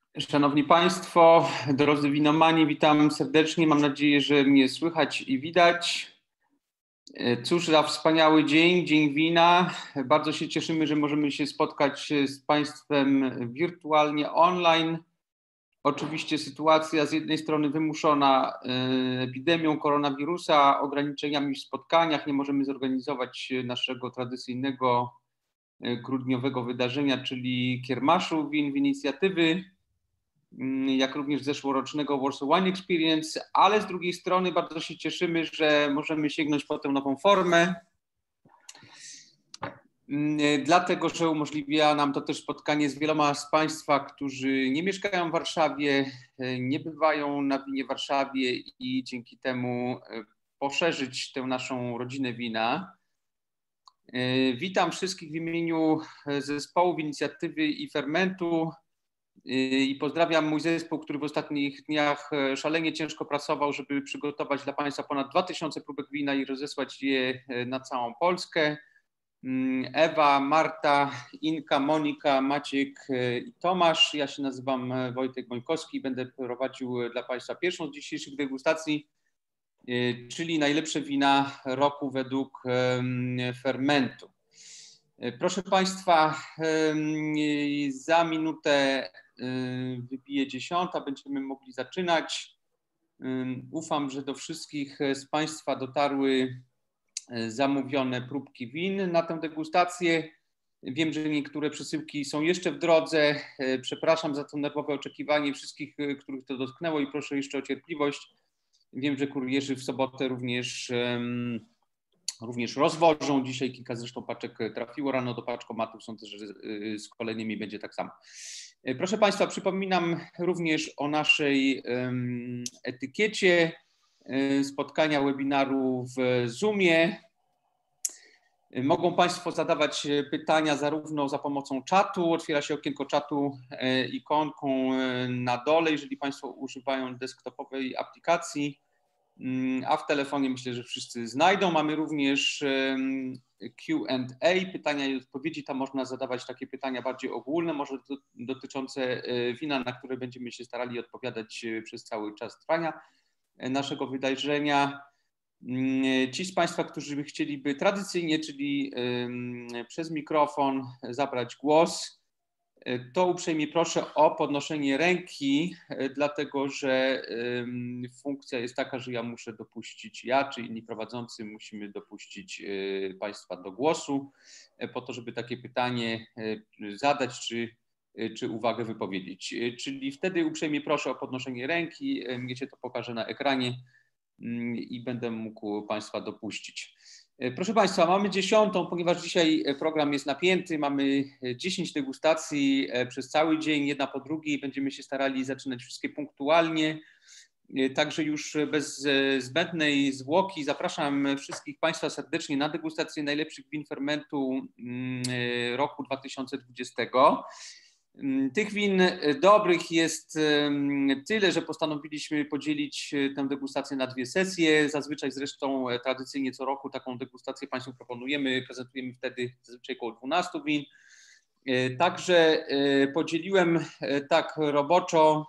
Szanowni Państwo, drodzy winomani, witam serdecznie. Mam nadzieję, że mnie słychać i widać. Cóż za wspaniały dzień, Dzień Wina. Bardzo się cieszymy, że możemy się spotkać z Państwem wirtualnie, online. Oczywiście sytuacja z jednej strony wymuszona epidemią koronawirusa, ograniczeniami w spotkaniach. Nie możemy zorganizować naszego tradycyjnego grudniowego wydarzenia, czyli kiermaszu win, inicjatywy, jak również zeszłorocznego Warsaw Wine Experience, ale z drugiej strony bardzo się cieszymy, że możemy sięgnąć po tę nową formę, dlatego że umożliwia nam to też spotkanie z wieloma z Państwa, którzy nie mieszkają w Warszawie, nie bywają na winie w Warszawie i dzięki temu poszerzyć tę naszą rodzinę wina. Witam wszystkich w imieniu zespołu inicjatywy i fermentu. I pozdrawiam mój zespół, który w ostatnich dniach szalenie ciężko pracował, żeby przygotować dla Państwa ponad 2000 próbek wina i rozesłać je na całą Polskę. Ewa, Marta, Inka, Monika, Maciek i Tomasz. Ja się nazywam Wojtek Bońkowski. Będę prowadził dla Państwa pierwszą z dzisiejszych degustacji, czyli najlepsze wina roku według fermentu. Proszę Państwa, za minutę wybije 10, będziemy mogli zaczynać. Ufam, że do wszystkich z Państwa dotarły zamówione próbki win na tę degustację. Wiem, że niektóre przesyłki są jeszcze w drodze. Przepraszam za to nerwowe oczekiwanie wszystkich, których to dotknęło i proszę jeszcze o cierpliwość. Wiem, że kurierzy w sobotę również rozwożą. Dzisiaj kilka zresztą paczek trafiło rano do paczkomatów. Sądzę, że z kolejnymi będzie tak samo. Proszę Państwa, przypominam również o naszej etykiecie spotkania webinaru w Zoomie. Mogą Państwo zadawać pytania zarówno za pomocą czatu, otwiera się okienko czatu ikonką na dole, jeżeli Państwo używają desktopowej aplikacji, a w telefonie myślę, że wszyscy znajdą. Mamy również Q&A, pytania i odpowiedzi. Tam można zadawać takie pytania bardziej ogólne, może dotyczące wina, na które będziemy się starali odpowiadać przez cały czas trwania naszego wydarzenia. Ci z Państwa, którzy chcieliby tradycyjnie, czyli przez mikrofon zabrać głos, to uprzejmie proszę o podnoszenie ręki, dlatego że funkcja jest taka, że ja muszę dopuścić, czy inni prowadzący musimy dopuścić Państwa do głosu, po to, żeby takie pytanie zadać, czy uwagę wypowiedzieć. Czyli wtedy uprzejmie proszę o podnoszenie ręki, mnie się to pokaże na ekranie i będę mógł Państwa dopuścić. Proszę Państwa, mamy 10, ponieważ dzisiaj program jest napięty, mamy 10 degustacji przez cały dzień, jedna po drugiej. Będziemy się starali zaczynać wszystkie punktualnie. Także już bez zbędnej zwłoki zapraszam wszystkich Państwa serdecznie na degustację najlepszych win fermentu roku 2020. Tych win dobrych jest tyle, że postanowiliśmy podzielić tę degustację na 2 sesje. Zazwyczaj zresztą tradycyjnie co roku taką degustację Państwu proponujemy. Prezentujemy wtedy zazwyczaj około 12 win. Także podzieliłem tak roboczo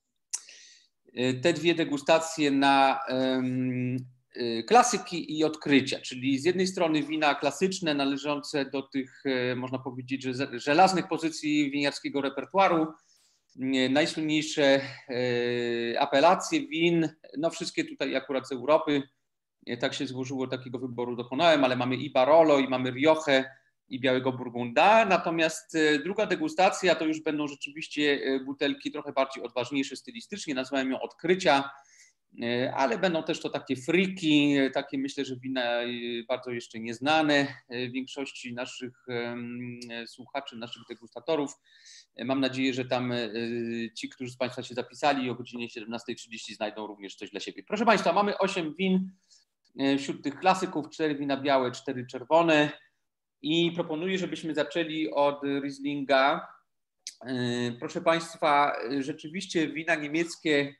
te 2 degustacje na klasyki i odkrycia, czyli z jednej strony wina klasyczne należące do tych, można powiedzieć, że żelaznych pozycji winiarskiego repertuaru, najsłynniejsze apelacje win, no wszystkie tutaj akurat z Europy, tak się złożyło, takiego wyboru dokonałem, ale mamy i Barolo, i mamy Riochę, i Białego Burgunda. Natomiast druga degustacja to już będą rzeczywiście butelki trochę bardziej odważniejsze stylistycznie, nazwałem ją odkrycia, ale będą też to takie friki, takie myślę, że wina bardzo jeszcze nieznane większości naszych słuchaczy, naszych degustatorów. Mam nadzieję, że tam ci, którzy z Państwa się zapisali o godzinie 17:30 znajdą również coś dla siebie. Proszę Państwa, mamy 8 win wśród tych klasyków, 4 wina białe, 4 czerwone i proponuję, żebyśmy zaczęli od Rieslinga. Proszę Państwa, rzeczywiście wina niemieckie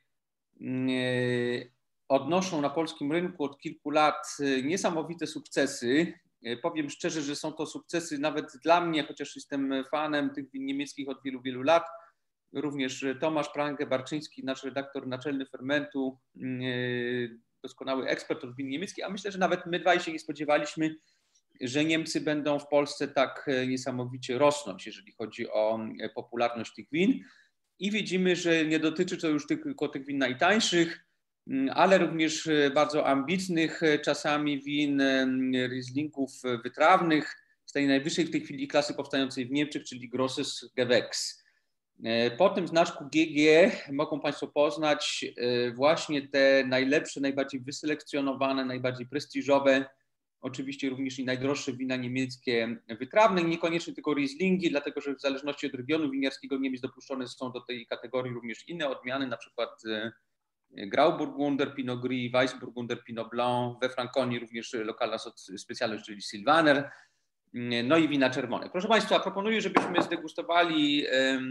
odnoszą na polskim rynku od kilku lat niesamowite sukcesy. Powiem szczerze, że są to sukcesy nawet dla mnie, chociaż jestem fanem tych win niemieckich od wielu, wielu lat. również Tomasz Pranke-Barczyński, nasz redaktor naczelny Fermentu, doskonały ekspert od win niemieckich, a myślę, że nawet my dwaj się nie spodziewaliśmy, że Niemcy będą w Polsce tak niesamowicie rosnąć, jeżeli chodzi o popularność tych win. I widzimy, że nie dotyczy to już tylko tych win najtańszych, ale również bardzo ambitnych czasami win, Rieslingów wytrawnych z tej najwyższej w tej chwili klasy powstającej w Niemczech, czyli Grosses Gewächs. Po tym znaczku GG mogą Państwo poznać właśnie te najlepsze, najbardziej wyselekcjonowane, najbardziej prestiżowe, oczywiście również i najdroższe wina niemieckie wytrawne, niekoniecznie tylko Rieslingi, dlatego że w zależności od regionu winiarskiego Niemiec dopuszczone są do tej kategorii również inne odmiany, na przykład Grauburgunder, Pinot Gris, Weissburgunder, Pinot Blanc, we Franconii również lokalna specjalność, czyli Sylvaner, no i wina czerwone. Proszę Państwa, proponuję, żebyśmy zdegustowali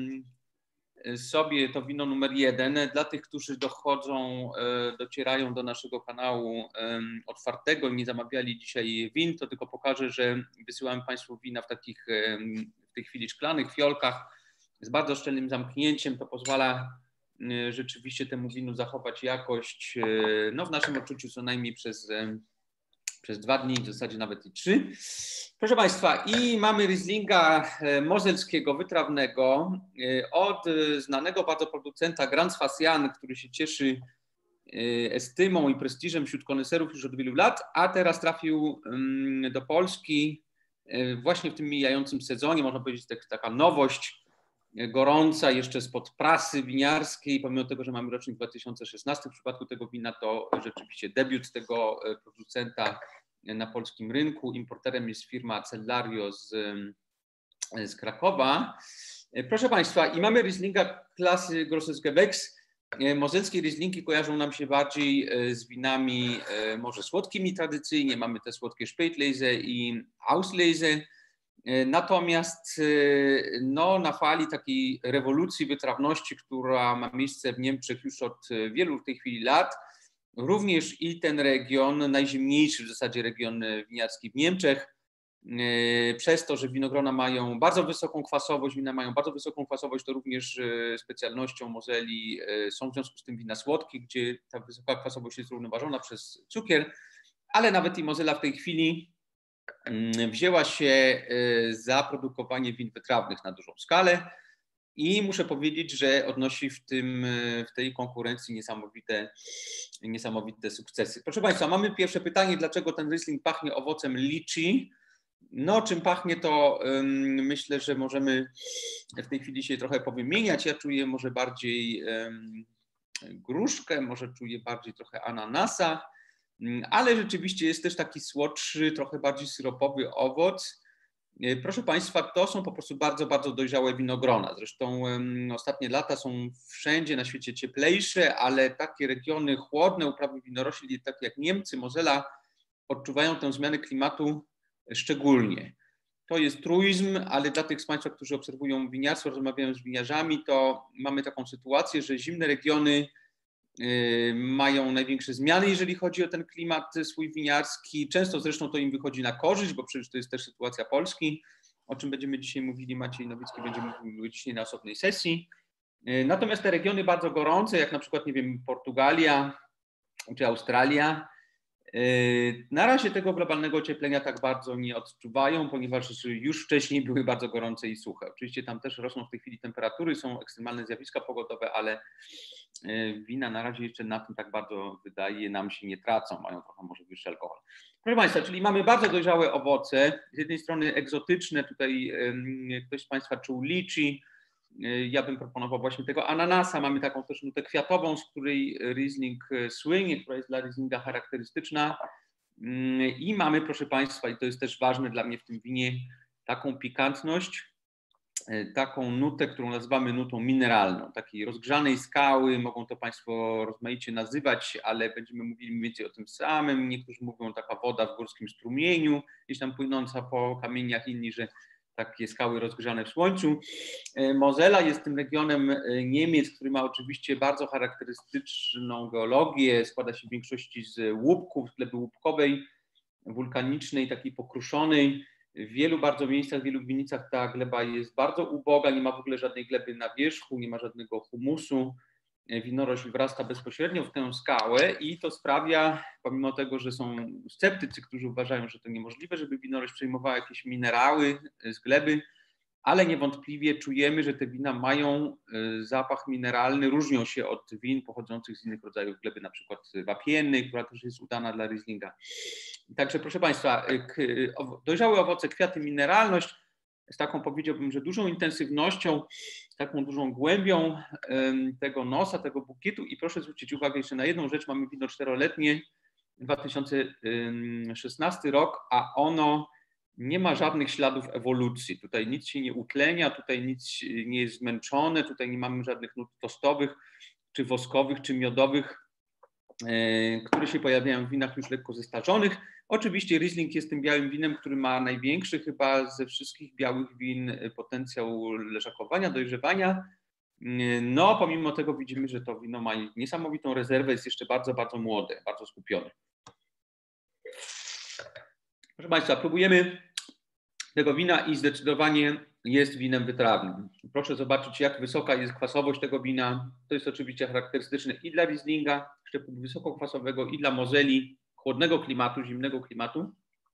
sobie to wino numer 1. Dla tych, którzy docierają do naszego kanału otwartego i nie zamawiali dzisiaj win, to tylko pokażę, że wysyłamy Państwu wina w takich w tej chwili szklanych fiolkach z bardzo szczelnym zamknięciem. To pozwala rzeczywiście temu winu zachować jakość, no w naszym odczuciu co najmniej przez 2 dni, w zasadzie nawet i 3. Proszę Państwa, i mamy Rieslinga mozelskiego, wytrawnego od znanego bardzo producenta Grans Fassian, który się cieszy estymą i prestiżem wśród koneserów już od wielu lat, a teraz trafił do Polski właśnie w tym mijającym sezonie, można powiedzieć taka nowość, gorąca jeszcze spod prasy winiarskiej, pomimo tego, że mamy rocznik 2016, w przypadku tego wina to rzeczywiście debiut tego producenta na polskim rynku. Importerem jest firma Cellario z Krakowa. Proszę Państwa, i mamy Rieslinga klasy Grosses Gewächs. Mozelskie Rieslingi kojarzą nam się bardziej z winami może słodkimi tradycyjnie. Mamy te słodkie Spätlese i Auslese. Natomiast no, na fali takiej rewolucji wytrawności, która ma miejsce w Niemczech już od wielu w tej chwili lat, również i ten region, najzimniejszy w zasadzie region winiarski w Niemczech, przez to, że winogrona mają bardzo wysoką kwasowość, wina mają bardzo wysoką kwasowość, to również specjalnością Mozeli są w związku z tym wina słodkie, gdzie ta wysoka kwasowość jest równoważona przez cukier, ale nawet i Mozela w tej chwili wzięła się za produkowanie win wytrawnych na dużą skalę i muszę powiedzieć, że odnosi w tej konkurencji niesamowite sukcesy. Proszę Państwa, mamy pierwsze pytanie, dlaczego ten Riesling pachnie owocem liczy? No, czym pachnie, to myślę, że możemy w tej chwili się trochę powymieniać. Ja czuję może bardziej gruszkę, może czuję bardziej trochę ananasa, ale rzeczywiście jest też taki słodszy, trochę bardziej syropowy owoc. Proszę Państwa, to są po prostu bardzo, bardzo dojrzałe winogrona. Zresztą ostatnie lata są wszędzie na świecie cieplejsze, ale takie regiony chłodne, uprawy winorośli, takie jak Niemcy, Mozela, odczuwają tę zmianę klimatu szczególnie. To jest truizm, ale dla tych z Państwa, którzy obserwują winiarstwo, rozmawiają z winiarzami, to mamy taką sytuację, że zimne regiony mają największe zmiany, jeżeli chodzi o ten klimat swój winiarski. Często zresztą to im wychodzi na korzyść, bo przecież to jest też sytuacja Polski, o czym będziemy dzisiaj mówili. Maciej Nowicki będzie mówił dzisiaj na osobnej sesji. Natomiast te regiony bardzo gorące, jak na przykład, nie wiem, Portugalia czy Australia, na razie tego globalnego ocieplenia tak bardzo nie odczuwają, ponieważ już wcześniej były bardzo gorące i suche. Oczywiście tam też rosną w tej chwili temperatury, są ekstremalne zjawiska pogodowe, ale wina na razie jeszcze na tym tak bardzo, wydaje nam się, nie tracą, mają trochę może wyższy alkohol. Proszę Państwa, czyli mamy bardzo dojrzałe owoce, z jednej strony egzotyczne, tutaj ktoś z Państwa czuł liczy, ja bym proponował właśnie tego ananasa, mamy taką też nutę kwiatową, z której Riesling słynie, która jest dla Rieslinga charakterystyczna i mamy, proszę Państwa, i to jest też ważne dla mnie w tym winie, taką pikantność, taką nutę, którą nazywamy nutą mineralną, takiej rozgrzanej skały, mogą to Państwo rozmaicie nazywać, ale będziemy mówili mniej więcej o tym samym. Niektórzy mówią taka woda w górskim strumieniu, gdzieś tam płynąca po kamieniach, inni, że takie skały rozgrzane w słońcu. Mozela jest tym regionem Niemiec, który ma oczywiście bardzo charakterystyczną geologię, składa się w większości z łupków, z gleby łupkowej, wulkanicznej, takiej pokruszonej. W wielu bardzo miejscach, w wielu winnicach ta gleba jest bardzo uboga, nie ma w ogóle żadnej gleby na wierzchu, nie ma żadnego humusu. Winorośl wrasta bezpośrednio w tę skałę i to sprawia, pomimo tego, że są sceptycy, którzy uważają, że to niemożliwe, żeby winorośl przejmowała jakieś minerały z gleby, ale niewątpliwie czujemy, że te wina mają zapach mineralny, różnią się od win pochodzących z innych rodzajów gleby, na przykład wapiennej, która też jest udana dla Rieslinga. Także proszę Państwa, dojrzałe owoce, kwiaty, mineralność z taką, powiedziałbym, że dużą intensywnością, taką dużą głębią tego nosa, tego bukietu i proszę zwrócić uwagę jeszcze na jedną rzecz, mamy wino 4-letnie, 2016 rok, a ono nie ma żadnych śladów ewolucji. Tutaj nic się nie utlenia, tutaj nic nie jest zmęczone, tutaj nie mamy żadnych nut tostowych, czy woskowych, czy miodowych, które się pojawiają w winach już lekko zestarzonych. Oczywiście Riesling jest tym białym winem, który ma największy chyba ze wszystkich białych win potencjał leżakowania, dojrzewania. No, pomimo tego widzimy, że to wino ma niesamowitą rezerwę, jest jeszcze bardzo, bardzo młode, bardzo skupione. Proszę Państwa, próbujemy tego wina i zdecydowanie jest winem wytrawnym. Proszę zobaczyć, jak wysoka jest kwasowość tego wina. To jest oczywiście charakterystyczne i dla Rieslinga, szczepu wysokokwasowego, i dla Moseli, chłodnego klimatu, zimnego klimatu.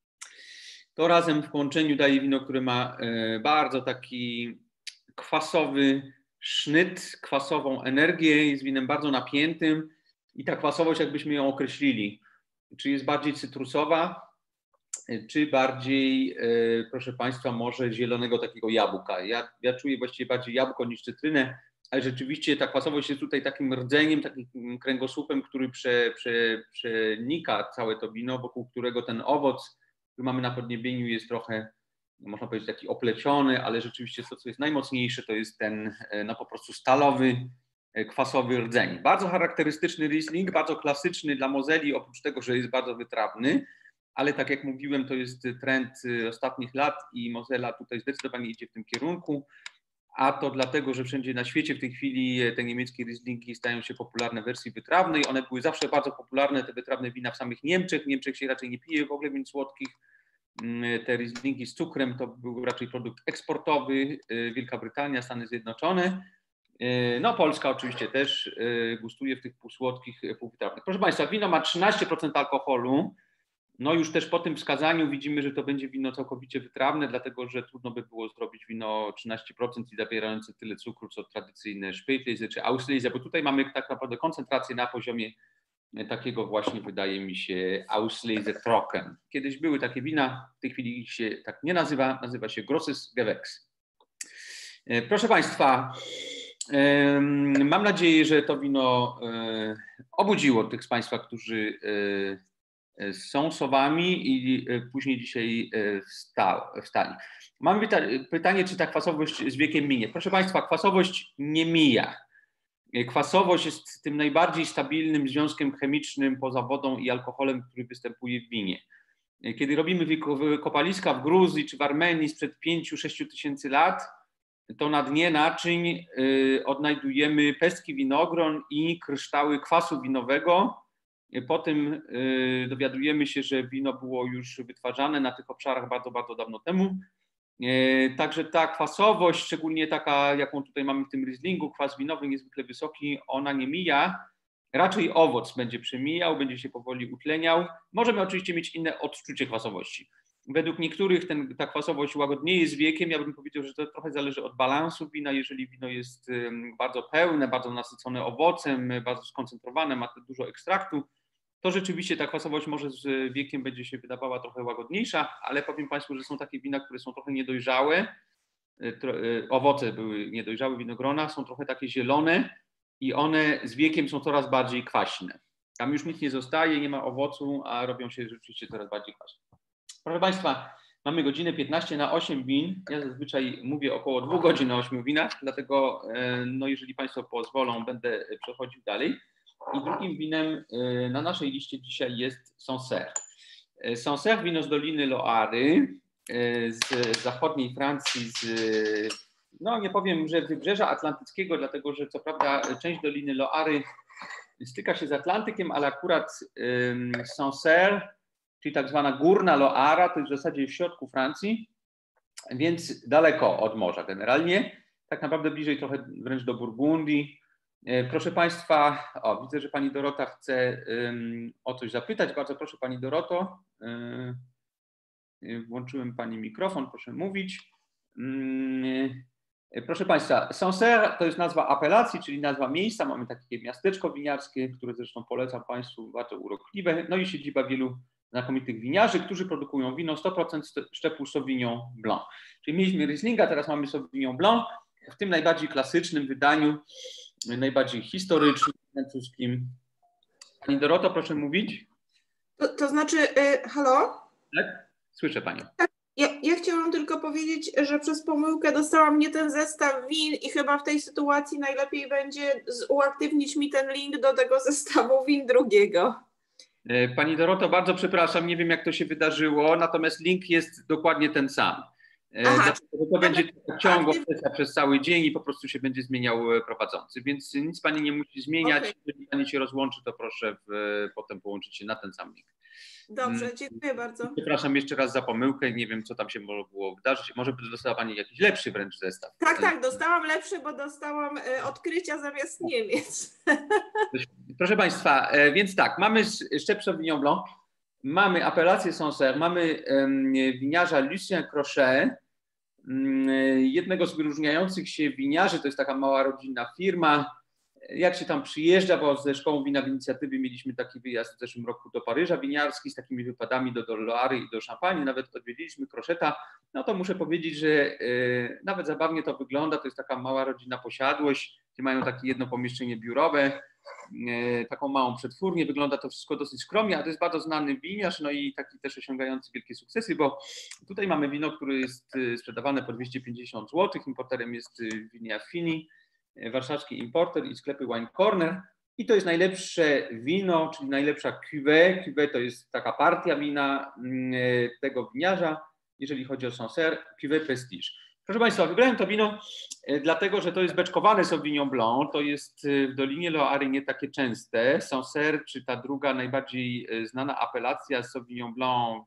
To razem w połączeniu daje wino, które ma bardzo taki kwasowy sznyt, kwasową energię, jest winem bardzo napiętym i ta kwasowość, jakbyśmy ją określili, czy jest bardziej cytrusowa, czy bardziej, proszę Państwa, może zielonego takiego jabłka. Ja czuję właściwie bardziej jabłko niż cytrynę, ale rzeczywiście ta kwasowość jest tutaj takim rdzeniem, takim kręgosłupem, który przenika całe to wino, wokół którego ten owoc, który mamy na podniebieniu, jest trochę, można powiedzieć, taki opleciony, ale rzeczywiście to, co jest najmocniejsze, to jest ten no, po prostu stalowy, kwasowy rdzeń. Bardzo charakterystyczny Riesling, bardzo klasyczny dla Moseli, oprócz tego, że jest bardzo wytrawny, ale tak jak mówiłem, to jest trend ostatnich lat i Mosela tutaj zdecydowanie idzie w tym kierunku, a to dlatego, że wszędzie na świecie w tej chwili te niemieckie Rieslingi stają się popularne w wersji wytrawnej. One były zawsze bardzo popularne, te wytrawne wina w samych Niemczech. W Niemczech się raczej nie pije w ogóle win słodkich. Te Rieslingi z cukrem to był raczej produkt eksportowy, Wielka Brytania, Stany Zjednoczone. No Polska oczywiście też gustuje w tych półsłodkich, półwytrawnych. Proszę Państwa, wino ma 13% alkoholu. No już też po tym wskazaniu widzimy, że to będzie wino całkowicie wytrawne, dlatego że trudno by było zrobić wino 13% i zawierające tyle cukru, co tradycyjne Spätlese czy Auslese, bo tutaj mamy tak naprawdę koncentrację na poziomie takiego właśnie, wydaje mi się, Auslese Trocken. Kiedyś były takie wina, w tej chwili się tak nie nazywa, nazywa się Grosses Gewächs. Proszę Państwa, mam nadzieję, że to wino obudziło tych z Państwa, którzy są sowami i później dzisiaj wstali. Mamy pytanie, czy ta kwasowość z wiekiem minie. Proszę Państwa, kwasowość nie mija. Kwasowość jest tym najbardziej stabilnym związkiem chemicznym poza wodą i alkoholem, który występuje w winie. Kiedy robimy kopaliska w Gruzji czy w Armenii sprzed 5-6 tysięcy lat, to na dnie naczyń odnajdujemy pestki winogron i kryształy kwasu winowego. Potem dowiadujemy się, że wino było już wytwarzane na tych obszarach bardzo, bardzo dawno temu. Także ta kwasowość, szczególnie taka, jaką tutaj mamy w tym Rieslingu, kwas winowy niezwykle wysoki, ona nie mija. Raczej owoc będzie przemijał, będzie się powoli utleniał. Możemy oczywiście mieć inne odczucie kwasowości. Według niektórych ta kwasowość łagodnieje z wiekiem. Ja bym powiedział, że to trochę zależy od balansu wina. Jeżeli wino jest bardzo pełne, bardzo nasycone owocem, bardzo skoncentrowane, ma dużo ekstraktu, to rzeczywiście ta kwasowość może z wiekiem będzie się wydawała trochę łagodniejsza, ale powiem Państwu, że są takie wina, które są trochę niedojrzałe, owoce były niedojrzałe, winogrona są trochę takie zielone i one z wiekiem są coraz bardziej kwaśne. Tam już nic nie zostaje, nie ma owocu, a robią się rzeczywiście coraz bardziej kwaśne. Proszę Państwa, mamy godzinę 15 na 8 win. Ja zazwyczaj mówię około 2 godzin na 8 winach, dlatego no, jeżeli Państwo pozwolą, będę przechodził dalej. I drugim winem na naszej liście dzisiaj jest Sancerre. Sancerre, wino z Doliny Loary, z zachodniej Francji, no nie powiem, że z wybrzeża atlantyckiego, dlatego że co prawda część Doliny Loary styka się z Atlantykiem, ale akurat Sancerre, czyli tak zwana Górna Loara, to jest w zasadzie w środku Francji, więc daleko od morza generalnie, tak naprawdę bliżej trochę wręcz do Burgundii. Proszę Państwa, widzę, że Pani Dorota chce o coś zapytać. Bardzo proszę Pani Doroto. Włączyłem Pani mikrofon, proszę mówić. Proszę Państwa, Sancerre to jest nazwa apelacji, czyli nazwa miejsca. Mamy takie miasteczko winiarskie, które zresztą polecam Państwu, bardzo urokliwe. No i siedziba wielu znakomitych winiarzy, którzy produkują wino 100% szczepu Sauvignon Blanc. Czyli mieliśmy Rieslinga, teraz mamy Sauvignon Blanc w tym najbardziej klasycznym wydaniu, najbardziej historycznym, francuskim. Pani Doroto, proszę mówić. To znaczy, halo? Tak? Słyszę Panią. Ja chciałam tylko powiedzieć, że przez pomyłkę dostałam nie ten zestaw win i chyba w tej sytuacji najlepiej będzie uaktywnić mi ten link do tego zestawu win drugiego. Pani Doroto, bardzo przepraszam, nie wiem jak to się wydarzyło, natomiast link jest dokładnie ten sam. To będzie ciągła sesja przez cały dzień i po prostu się będzie zmieniał prowadzący, więc nic Pani nie musi zmieniać. Okay. Jeżeli Pani się rozłączy, to proszę potem połączyć się na ten sam link. Dobrze, dziękuję bardzo. Przepraszam jeszcze raz za pomyłkę, nie wiem co tam się mogło wydarzyć. Może dostała Pani jakiś lepszy wręcz zestaw. Tak, dostałam lepszy, bo dostałam odkrycia zamiast Niemiec. Proszę Państwa, więc tak, mamy szczep Sauvignon Blanc, mamy apelację Sancerre, mamy winiarza Lucien Crochet, jednego z wyróżniających się winiarzy, to jest taka mała rodzinna firma. Jak się tam przyjeżdża, bo ze Szkołą Wina w Inicjatywie mieliśmy taki wyjazd w zeszłym roku do Paryża winiarski z takimi wypadami do Loary i do Szampanii, nawet odwiedziliśmy Crocheta, no to muszę powiedzieć, że nawet zabawnie to wygląda, to jest taka mała rodzinna posiadłość, gdzie mają takie jedno pomieszczenie biurowe, taką małą przetwórnię, wygląda to wszystko dosyć skromnie, a to jest bardzo znany winiarz, no i taki też osiągający wielkie sukcesy, bo tutaj mamy wino, które jest sprzedawane po 250 zł, importerem jest Vinia Fini, warszawski importer i sklepy Wine Corner i to jest najlepsze wino, czyli najlepsza cuvée. Cuvée to jest taka partia wina tego winiarza, jeżeli chodzi o Sancerre, cuvée Prestige. Proszę Państwa, wybrałem to wino dlatego, że to jest beczkowane Sauvignon Blanc, to jest w Dolinie Loary nie takie częste. Sancerre, czy ta druga najbardziej znana apelacja Sauvignon Blanc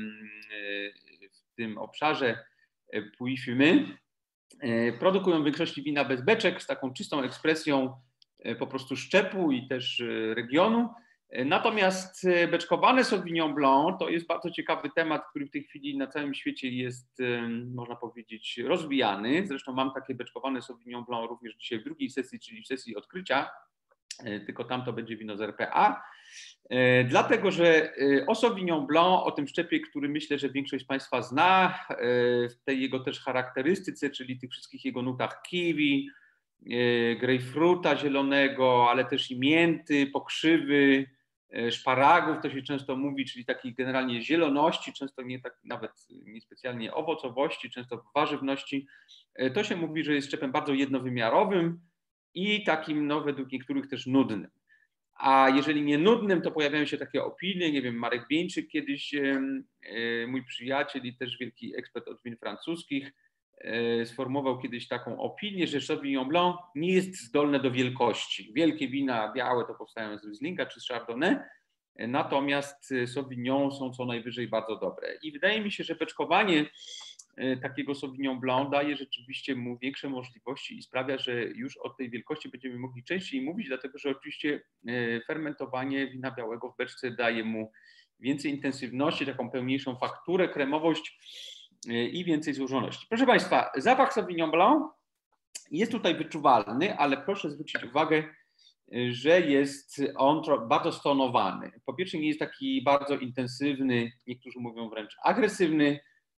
w tym obszarze Puy-Fumé, produkują w większości wina bez beczek z taką czystą ekspresją po prostu szczepu i też regionu. Natomiast beczkowane Sauvignon Blanc to jest bardzo ciekawy temat, który w tej chwili na całym świecie jest, można powiedzieć, rozwijany. Zresztą mam takie beczkowane Sauvignon Blanc również dzisiaj w drugiej sesji, czyli w sesji odkrycia, tylko tam to będzie wino z RPA. Dlatego, że o Sauvignon Blanc, o tym szczepie, który myślę, że większość z Państwa zna, w tej jego też charakterystyce, czyli tych wszystkich jego nutach kiwi, grejpfruta zielonego, ale też i mięty, pokrzywy, szparagów, to się często mówi, czyli takiej generalnie zieloności, często nie tak nawet niespecjalnie owocowości, często warzywności. To się mówi, że jest szczepem bardzo jednowymiarowym i takim, no, według niektórych też nudnym. A jeżeli nie nudnym, to pojawiają się takie opinie, nie wiem, Marek Bieńczyk kiedyś, mój przyjaciel i też wielki ekspert od win francuskich, sformułował kiedyś taką opinię, że Sauvignon Blanc nie jest zdolne do wielkości. Wielkie wina białe to powstają z Rieslinga czy z Chardonnay, natomiast Sauvignon są co najwyżej bardzo dobre. I wydaje mi się, że beczkowanie takiego Sauvignon Blanc daje rzeczywiście mu większe możliwości i sprawia, że już o tej wielkości będziemy mogli częściej mówić, dlatego że oczywiście fermentowanie wina białego w beczce daje mu więcej intensywności, taką pełniejszą fakturę, kremowość i więcej złożoności. Proszę Państwa, zapach Sauvignon Blanc jest tutaj wyczuwalny, ale proszę zwrócić uwagę, że jest on bardzo stonowany. Po pierwsze nie jest taki bardzo intensywny, niektórzy mówią wręcz agresywny,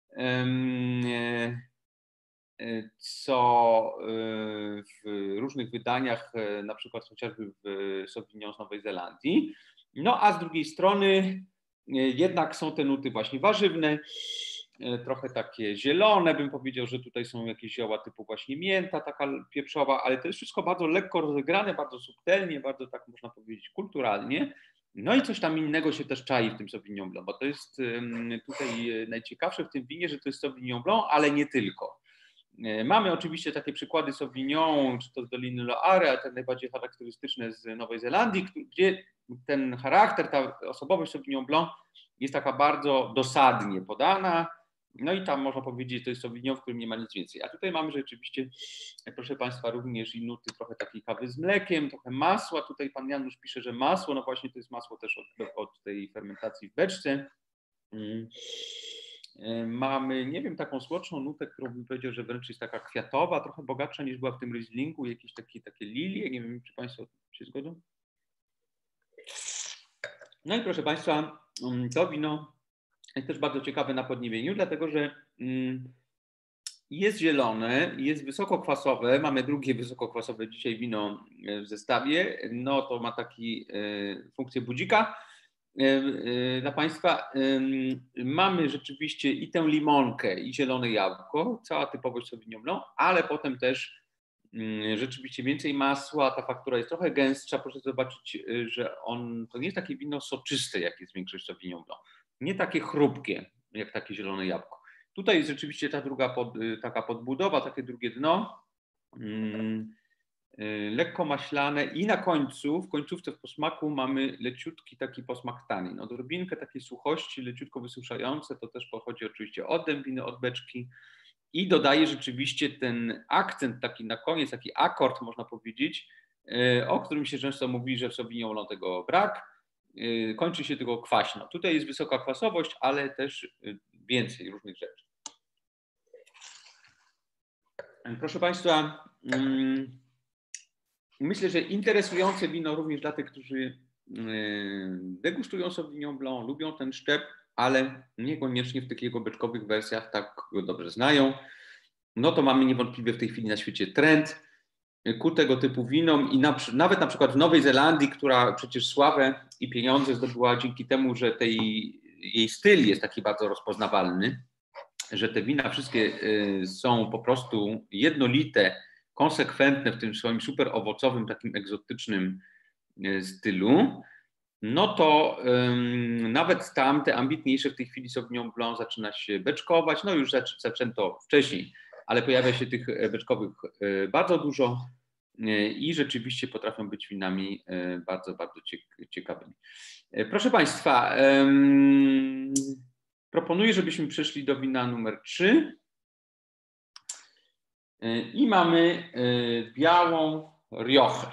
co w różnych wydaniach, na przykład chociażby w Sauvignon z Nowej Zelandii. No a z drugiej strony jednak są te nuty właśnie warzywne, trochę takie zielone, bym powiedział, że tutaj są jakieś zioła typu właśnie mięta, taka pieprzowa, ale to jest wszystko bardzo lekko rozegrane, bardzo subtelnie, bardzo tak można powiedzieć kulturalnie. No i coś tam innego się też czai w tym Sauvignon Blanc, bo to jest tutaj najciekawsze w tym winie, że to jest Sauvignon Blanc, ale nie tylko. Mamy oczywiście takie przykłady Sauvignon, czy to z Doliny Loary, a te najbardziej charakterystyczne z Nowej Zelandii, gdzie ten charakter, ta osobowość Sauvignon Blanc jest taka bardzo dosadnie podana, No i tam można powiedzieć, to jest Sauvignon, w którym nie ma nic więcej. A tutaj mamy rzeczywiście, proszę Państwa, również i nuty trochę takiej kawy z mlekiem, trochę masła. Tutaj pan Janusz pisze, że masło, no właśnie to jest masło też od tej fermentacji w beczce. Mamy, nie wiem, taką słodszą nutę, którą bym powiedział, że wręcz jest taka kwiatowa, trochę bogatsza niż była w tym Rieslingu, jakieś takie lilie, nie wiem, czy Państwo się zgodzą? No i proszę Państwa, to wino jest też bardzo ciekawe na podniebieniu, dlatego że jest zielone, jest wysokokwasowe, mamy drugie wysokokwasowe dzisiaj wino w zestawie, no to ma taką funkcję budzika dla Państwa. Mamy rzeczywiście i tę limonkę, i zielone jabłko, cała typowość Sauvignon Blanc, ale potem też rzeczywiście więcej masła, ta faktura jest trochę gęstsza. Proszę zobaczyć, że to nie jest takie wino soczyste, jak jest większość Sauvignon Blanc. Nie takie chrupkie, jak takie zielone jabłko. Tutaj jest rzeczywiście ta druga taka podbudowa, takie drugie dno, lekko maślane i na końcu, w końcówce, w posmaku mamy leciutki taki posmak tanin. Odrobinkę takiej suchości, leciutko wysuszające, to też pochodzi oczywiście od dębiny, od beczki. I dodaje rzeczywiście ten akcent taki na koniec, taki akord można powiedzieć, o którym się często mówi, że w Sauvignon Blanc tego brak, kończy się tylko kwaśno. Tutaj jest wysoka kwasowość, ale też więcej różnych rzeczy. Proszę Państwa, myślę, że interesujące wino również dla tych, którzy degustują Sauvignon Blanc, lubią ten szczep, ale niekoniecznie w tych jego beczkowych wersjach tak go dobrze znają. No to mamy niewątpliwie w tej chwili na świecie trend ku tego typu winom i nawet na przykład w Nowej Zelandii, która przecież sławę i pieniądze zdobyła dzięki temu, że jej styl jest taki bardzo rozpoznawalny, że te wina wszystkie są po prostu jednolite, konsekwentne w tym swoim super owocowym, takim egzotycznym stylu, no to nawet tam te ambitniejsze w tej chwili Sauvignon Blanc zaczyna się beczkować, no już zaczęto wcześniej, ale pojawia się tych beczkowych bardzo dużo i rzeczywiście potrafią być winami bardzo, bardzo ciekawymi. Proszę Państwa, proponuję, żebyśmy przeszli do wina numer 3 i mamy białą Riochę.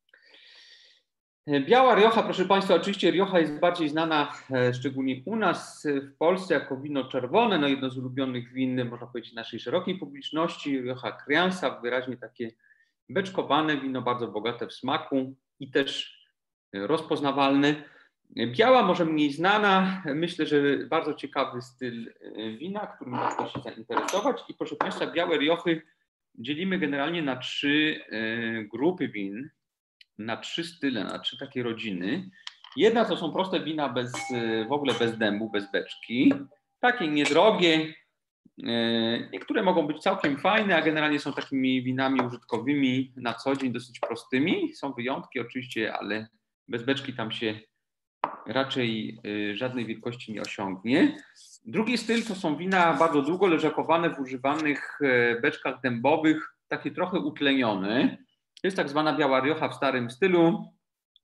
Biała Rioja, proszę Państwa, oczywiście Rioja jest bardziej znana, szczególnie u nas w Polsce, jako wino czerwone, no jedno z ulubionych win, można powiedzieć, naszej szerokiej publiczności. Rioja Crianza, wyraźnie takie beczkowane wino, bardzo bogate w smaku i też rozpoznawalne. Biała, może mniej znana, myślę, że bardzo ciekawy styl wina, którym warto się zainteresować. I proszę Państwa, białe Riochy dzielimy generalnie na 3 grupy win, na 3 style, na 3 takie rodziny. Jedna to są proste wina w ogóle bez dębu, bez beczki, takie niedrogie. Niektóre mogą być całkiem fajne, a generalnie są takimi winami użytkowymi na co dzień, dosyć prostymi. Są wyjątki oczywiście, ale bez beczki tam się raczej żadnej wielkości nie osiągnie. Drugi styl to są wina bardzo długo leżakowane w używanych beczkach dębowych, takie trochę utlenione. To jest tak zwana biała Rioja w starym stylu.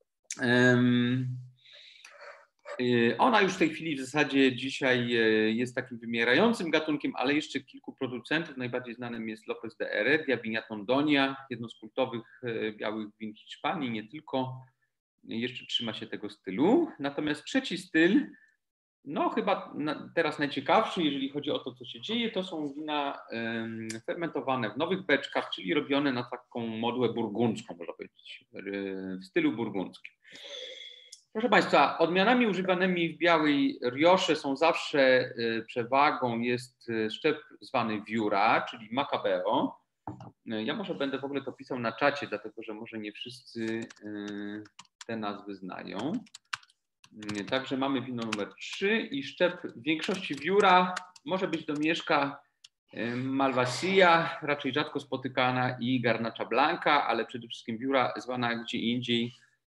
Ona już w tej chwili w zasadzie dzisiaj jest takim wymierającym gatunkiem, ale jeszcze kilku producentów, najbardziej znanym jest López de Heredia, Viña Tondonia, jedno z kultowych białych win Hiszpanii, nie tylko, jeszcze trzyma się tego stylu. Natomiast trzeci styl, no chyba teraz najciekawszy, jeżeli chodzi o to, co się dzieje, to są wina fermentowane w nowych beczkach, czyli robione na taką modłę burgundzką, można powiedzieć, w stylu burgundzkim. Proszę Państwa, odmianami używanymi w białej Riosze są zawsze przewagą jest szczep zwany Viura, czyli Macabeo. Ja może będę w ogóle to pisał na czacie, dlatego że może nie wszyscy te nazwy znają. Także mamy wino numer 3 i szczep w większości Viura, może być domieszka Malvasia, raczej rzadko spotykana, i Garnacha Blanca, ale przede wszystkim Viura zwana gdzie indziej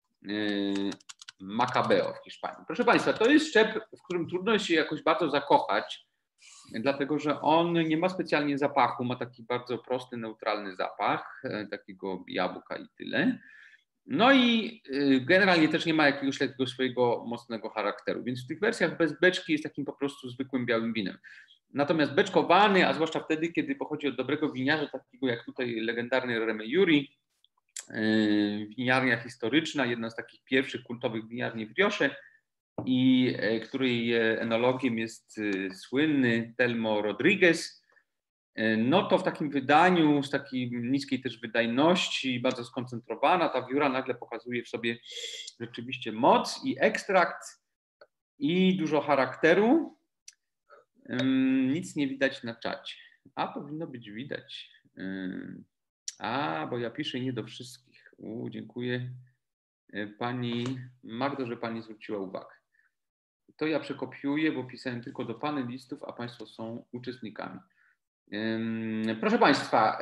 Macabeo w Hiszpanii. Proszę Państwa, to jest szczep, w którym trudno się jakoś bardzo zakochać, dlatego że on nie ma specjalnie zapachu, ma taki bardzo prosty, neutralny zapach, takiego jabłka i tyle. No i generalnie też nie ma jakiegoś takiego swojego mocnego charakteru, więc w tych wersjach bez beczki jest takim po prostu zwykłym białym winem. Natomiast beczkowany, a zwłaszcza wtedy, kiedy pochodzi od dobrego winiarza, takiego jak tutaj legendarny Remy Jury, winiarnia historyczna, jedna z takich pierwszych kultowych winiarni w Riosze i której enologiem jest słynny Telmo Rodriguez, no to w takim wydaniu, z takiej niskiej też wydajności, bardzo skoncentrowana, ta wióra nagle pokazuje w sobie rzeczywiście moc i ekstrakt i dużo charakteru. Nic nie widać na czacie. A powinno być widać. Bo ja piszę nie do wszystkich. Dziękuję pani Magdo, że pani zwróciła uwagę. To ja przekopiuję, bo pisałem tylko do panelistów, a państwo są uczestnikami. Proszę państwa,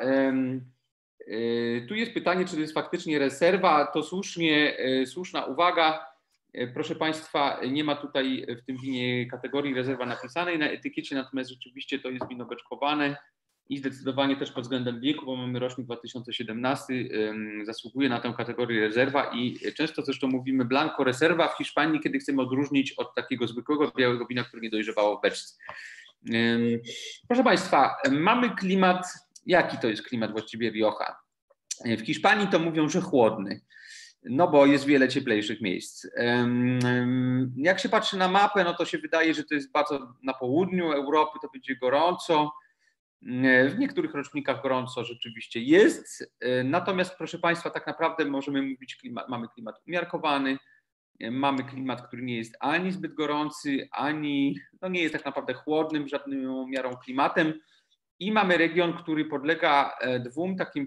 tu jest pytanie, czy to jest faktycznie rezerwa. To słuszna uwaga. Proszę państwa, nie ma tutaj w tym winie kategorii rezerwa napisanej na etykiecie, natomiast rzeczywiście to jest wino beczkowane i zdecydowanie też pod względem wieku, bo mamy rocznik 2017, zasługuje na tę kategorię rezerwa i często zresztą mówimy blanco reserva w Hiszpanii, kiedy chcemy odróżnić od takiego zwykłego białego wina, które nie dojrzewało w beczce. Proszę państwa, mamy klimat, jaki to jest klimat właściwie Rioja? W Hiszpanii to mówią, że chłodny. No bo jest wiele cieplejszych miejsc. Jak się patrzy na mapę, no to się wydaje, że to jest bardzo na południu Europy, to będzie gorąco. W niektórych rocznikach gorąco rzeczywiście jest. Natomiast proszę państwa, tak naprawdę możemy mówić, mamy klimat umiarkowany, mamy klimat, który nie jest ani zbyt gorący, ani nie jest tak naprawdę chłodnym, żadną miarą klimatem. I mamy region, który podlega dwóm takim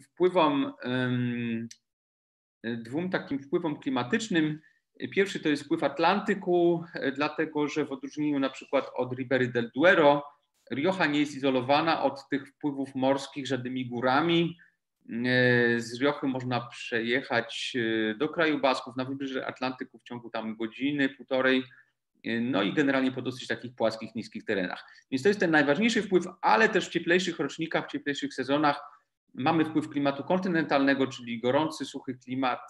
wpływom klimatycznym. Pierwszy to jest wpływ Atlantyku, dlatego że w odróżnieniu na przykład od Ribery del Duero, Rioja nie jest izolowana od tych wpływów morskich żadnymi górami. Z Riochy można przejechać do kraju Basków, na wybrzeże Atlantyku w ciągu tam godziny, półtorej, no i generalnie po dosyć takich płaskich, niskich terenach. Więc to jest ten najważniejszy wpływ, ale też w cieplejszych rocznikach, w cieplejszych sezonach mamy wpływ klimatu kontynentalnego, czyli gorący, suchy klimat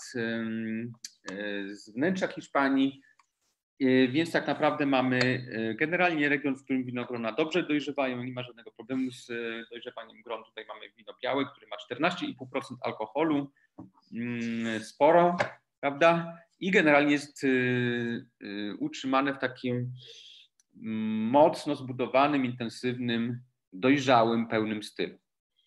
z wnętrza Hiszpanii, więc tak naprawdę mamy generalnie region, w którym winogrona dobrze dojrzewają, nie ma żadnego problemu z dojrzewaniem gron. Tutaj mamy wino białe, które ma 14,5% alkoholu, sporo, prawda? I generalnie jest utrzymane w takim mocno zbudowanym, intensywnym, dojrzałym, pełnym stylu.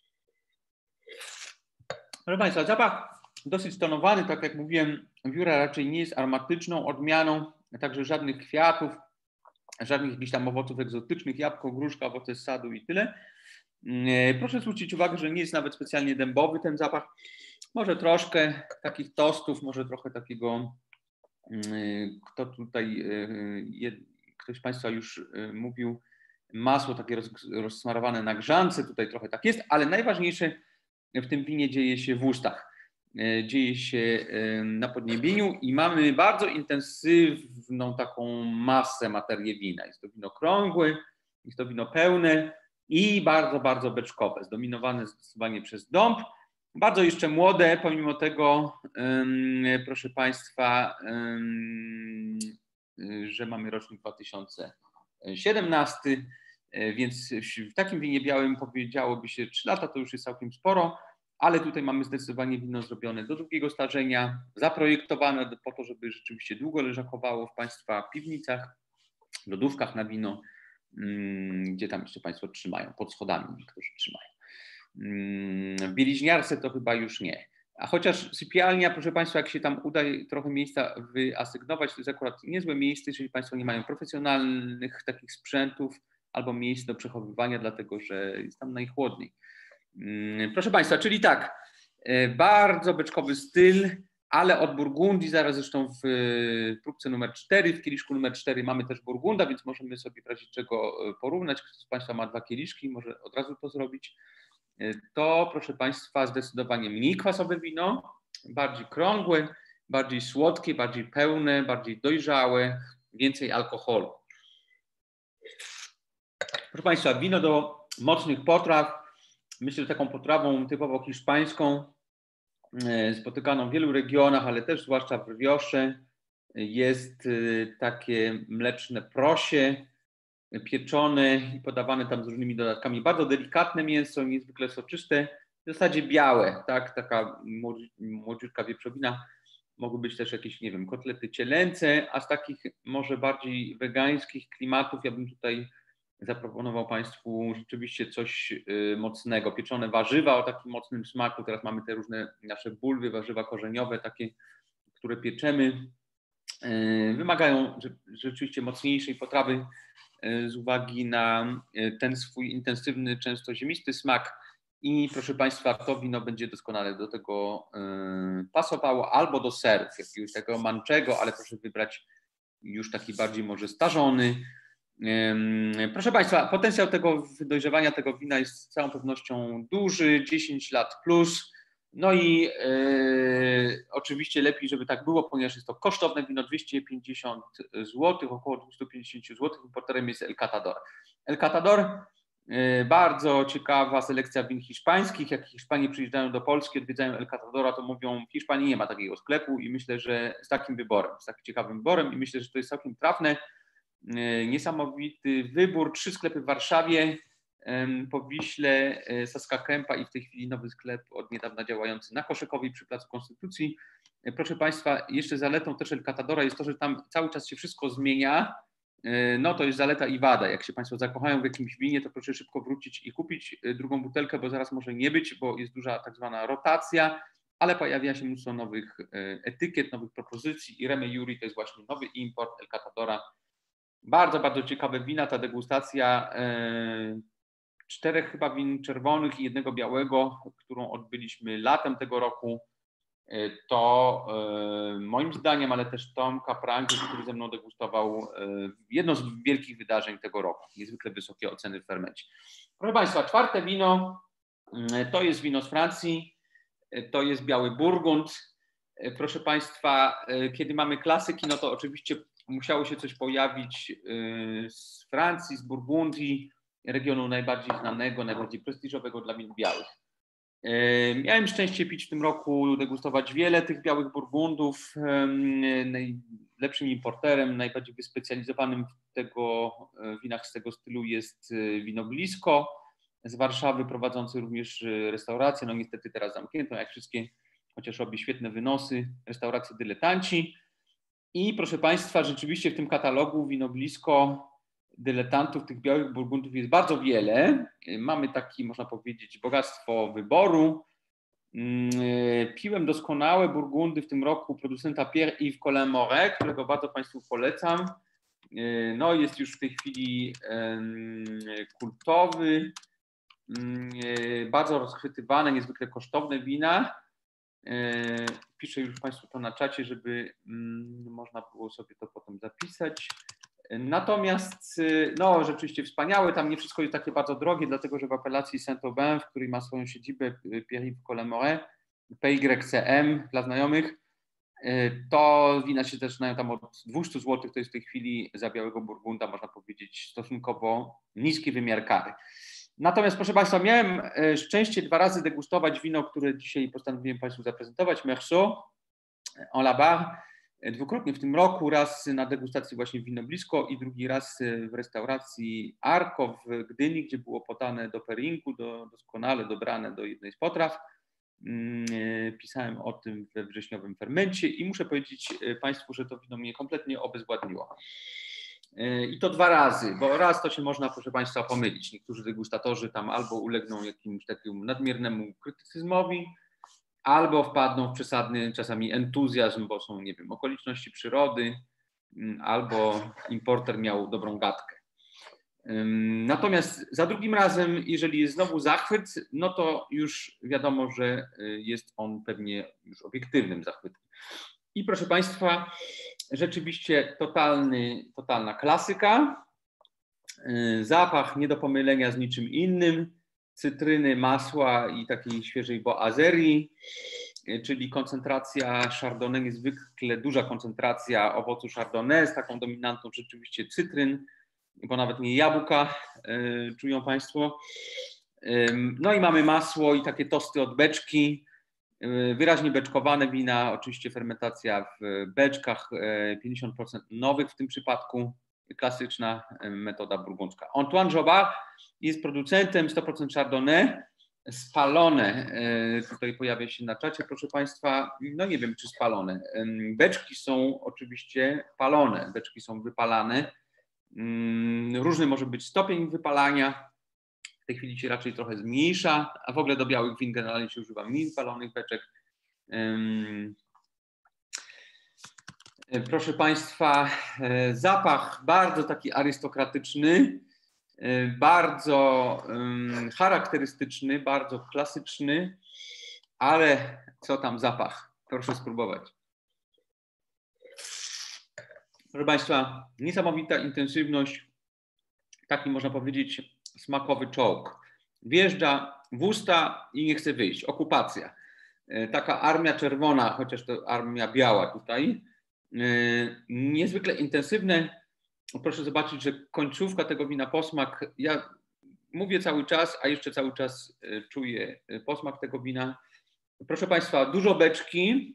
Proszę państwa, zapach dosyć tonowany, tak jak mówiłem, wióra raczej nie jest aromatyczną odmianą, także żadnych kwiatów, żadnych jakichś tam owoców egzotycznych, jabłko, gruszka, owoce z sadu i tyle. Proszę zwrócić uwagę, że nie jest nawet specjalnie dębowy ten zapach. Może troszkę takich tostów, może trochę takiego, kto tutaj, ktoś z państwa już mówił, masło takie rozsmarowane na grzance, tutaj trochę tak jest, ale najważniejsze w tym winie dzieje się w ustach. Dzieje się na podniebieniu i mamy bardzo intensywną taką masę materii wina. Jest to wino okrągłe, jest to wino pełne i bardzo, bardzo beczkowe, zdominowane zdecydowanie przez dąb. Bardzo jeszcze młode, pomimo tego, proszę państwa, że mamy rocznik 2017, więc w takim winie białym powiedziałoby się 3 lata, to już jest całkiem sporo, ale tutaj mamy zdecydowanie wino zrobione do drugiego starzenia, zaprojektowane po to, żeby rzeczywiście długo leżakowało w państwa piwnicach, lodówkach na wino, gdzie tam jeszcze państwo trzymają, pod schodami niektórzy trzymają. W bieliźniarce to chyba już nie. A chociaż sypialnia, proszę państwa, jak się tam uda trochę miejsca wyasygnować, to jest akurat niezłe miejsce, jeżeli państwo nie mają profesjonalnych takich sprzętów albo miejsc do przechowywania, dlatego że jest tam najchłodniej. Proszę państwa, czyli tak, bardzo beczkowy styl, ale od Burgundii, zaraz zresztą w próbce numer 4, w kieliszku numer 4 mamy też Burgunda, więc możemy sobie w razie czego porównać. Ktoś z państwa ma 2 kieliszki, może od razu to zrobić. To, proszę państwa, zdecydowanie mniej kwasowe wino, bardziej krągłe, bardziej słodkie, bardziej pełne, bardziej dojrzałe, więcej alkoholu. Proszę państwa, wino do mocnych potraw, myślę, że taką potrawą typowo hiszpańską, spotykaną w wielu regionach, ale też zwłaszcza w Riosze, jest takie mleczne prosie, pieczone i podawane tam z różnymi dodatkami. Bardzo delikatne mięso, niezwykle soczyste, w zasadzie białe, tak? Taka młodziutka wieprzowina. Mogły być też jakieś, nie wiem, kotlety cielęce, a z takich może bardziej wegańskich klimatów ja bym tutaj zaproponował Państwu rzeczywiście coś mocnego. Pieczone warzywa o takim mocnym smaku. Teraz mamy te różne nasze bulwy, warzywa korzeniowe, takie, które pieczemy. Wymagają rzeczywiście mocniejszej potrawy z uwagi na ten swój intensywny, często ziemisty smak. I proszę Państwa, to wino będzie doskonale do tego pasowało, albo do serów, jakiegoś takiego manczego, ale proszę wybrać już taki bardziej może starzony. Proszę Państwa, potencjał tego dojrzewania tego wina jest z całą pewnością duży, 10 lat plus. No i oczywiście lepiej, żeby tak było, ponieważ jest to kosztowne wino, 250 zł, około 250 zł. Importerem jest El Catador. El Catador, bardzo ciekawa selekcja win hiszpańskich. Jak Hiszpanie przyjeżdżają do Polski, odwiedzają El Catadora, to mówią, w Hiszpanii nie ma takiego sklepu i myślę, że z takim wyborem, z takim ciekawym wyborem i myślę, że to jest całkiem trafne. Niesamowity wybór, 3 sklepy w Warszawie, po Wiśle, Saska Kępa i w tej chwili nowy sklep od niedawna działający na Koszykowej przy Placu Konstytucji. Proszę Państwa, jeszcze zaletą też El Catadora jest to, że tam cały czas się wszystko zmienia. No to jest zaleta i wada. Jak się Państwo zakochają w jakimś winie, to proszę szybko wrócić i kupić drugą butelkę, bo zaraz może nie być, bo jest duża tak zwana rotacja, ale pojawia się mnóstwo nowych etykiet, nowych propozycji i Remy Jury to jest właśnie nowy import El Catadora. Bardzo, bardzo ciekawe wina, ta degustacja 4 chyba win czerwonych i 1 białego, którą odbyliśmy latem tego roku. To moim zdaniem, ale też Tomka Prangi, który ze mną degustował, jedno z wielkich wydarzeń tego roku. Niezwykle wysokie oceny w fermencie. Proszę Państwa, 4. wino to jest wino z Francji, to jest biały Burgund. Proszę Państwa, kiedy mamy klasyki, no to oczywiście musiało się coś pojawić z Francji, z Burgundii, regionu najbardziej znanego, najbardziej prestiżowego dla win białych. Miałem szczęście pić w tym roku, degustować wiele tych białych burgundów. Najlepszym importerem, najbardziej wyspecjalizowanym w tego winach z tego stylu jest Wino Blisko z Warszawy, prowadzący również restaurację, no niestety teraz zamkniętą, jak wszystkie, chociaż robi świetne wynosy, restauracje Dyletanci. I proszę Państwa, rzeczywiście w tym katalogu Wino Blisko dyletantów, tych białych burgundów jest bardzo wiele. Mamy taki, można powiedzieć, bogactwo wyboru. Piłem doskonałe burgundy w tym roku producenta Pierre-Yves Colin-Moret, którego bardzo Państwu polecam. No, jest już w tej chwili kultowy, bardzo rozchwytywane, niezwykle kosztowne wina. Piszę już Państwu to na czacie, żeby można było sobie to potem zapisać. Natomiast no, rzeczywiście wspaniałe, tam nie wszystko jest takie bardzo drogie, dlatego że w apelacji Saint-Aubin, w której ma swoją siedzibę Pierre-Yves Colin-Moret, PYCM dla znajomych, to wina się zaczynają tam od 200 zł, to jest w tej chwili za białego burgunda, można powiedzieć, stosunkowo niski wymiar kary. Natomiast proszę Państwa, miałem szczęście 2 razy degustować wino, które dzisiaj postanowiłem Państwu zaprezentować, Meursault en la Barre, 2-krotnie w tym roku, raz na degustacji właśnie Wino Blisko i drugi raz w restauracji Arko w Gdyni, gdzie było podane do pairingu, doskonale dobrane do jednej z potraw. Pisałem o tym we wrześniowym fermencie i muszę powiedzieć Państwu, że to wino mnie kompletnie obezwładniło. I to 2 razy, bo raz to się można, proszę Państwa, pomylić. Niektórzy degustatorzy tam albo ulegną jakimś takiemu nadmiernemu krytycyzmowi, albo wpadną w przesadny czasami entuzjazm, bo są, nie wiem, okoliczności przyrody, albo importer miał dobrą gadkę. Natomiast za drugim razem, jeżeli jest znowu zachwyt, no to już wiadomo, że jest on pewnie już obiektywnym zachwytem. I proszę Państwa, rzeczywiście totalna klasyka. Zapach nie do pomylenia z niczym innym. Cytryny, masła i takiej świeżej boazerii, czyli koncentracja Chardonnay, niezwykle duża koncentracja owocu Chardonnay z taką dominantą rzeczywiście cytryn, bo nawet nie jabłka, czują Państwo. No i mamy masło i takie tosty od beczki, wyraźnie beczkowane wina, oczywiście fermentacja w beczkach, 50% nowych w tym przypadku, klasyczna metoda burgundzka. Antoine Jobard jest producentem 100% Chardonnay, spalone. Tutaj pojawia się na czacie, proszę Państwa, no nie wiem, czy spalone. Beczki są oczywiście palone, beczki są wypalane. Różny może być stopień wypalania. W tej chwili się raczej trochę zmniejsza, a w ogóle do białych win generalnie się używa mniej palonych beczek. Proszę Państwa, zapach bardzo taki arystokratyczny, bardzo charakterystyczny, bardzo klasyczny, ale co tam zapach? Proszę spróbować. Proszę Państwa, niesamowita intensywność, taki można powiedzieć smakowy czołg. Wjeżdża w usta i nie chce wyjść. Okupacja. Taka armia czerwona, chociaż to armia biała tutaj. Niezwykle intensywne. Proszę zobaczyć, że końcówka tego wina, posmak, ja mówię cały czas, a jeszcze cały czas czuję posmak tego wina. Proszę Państwa, dużo beczki,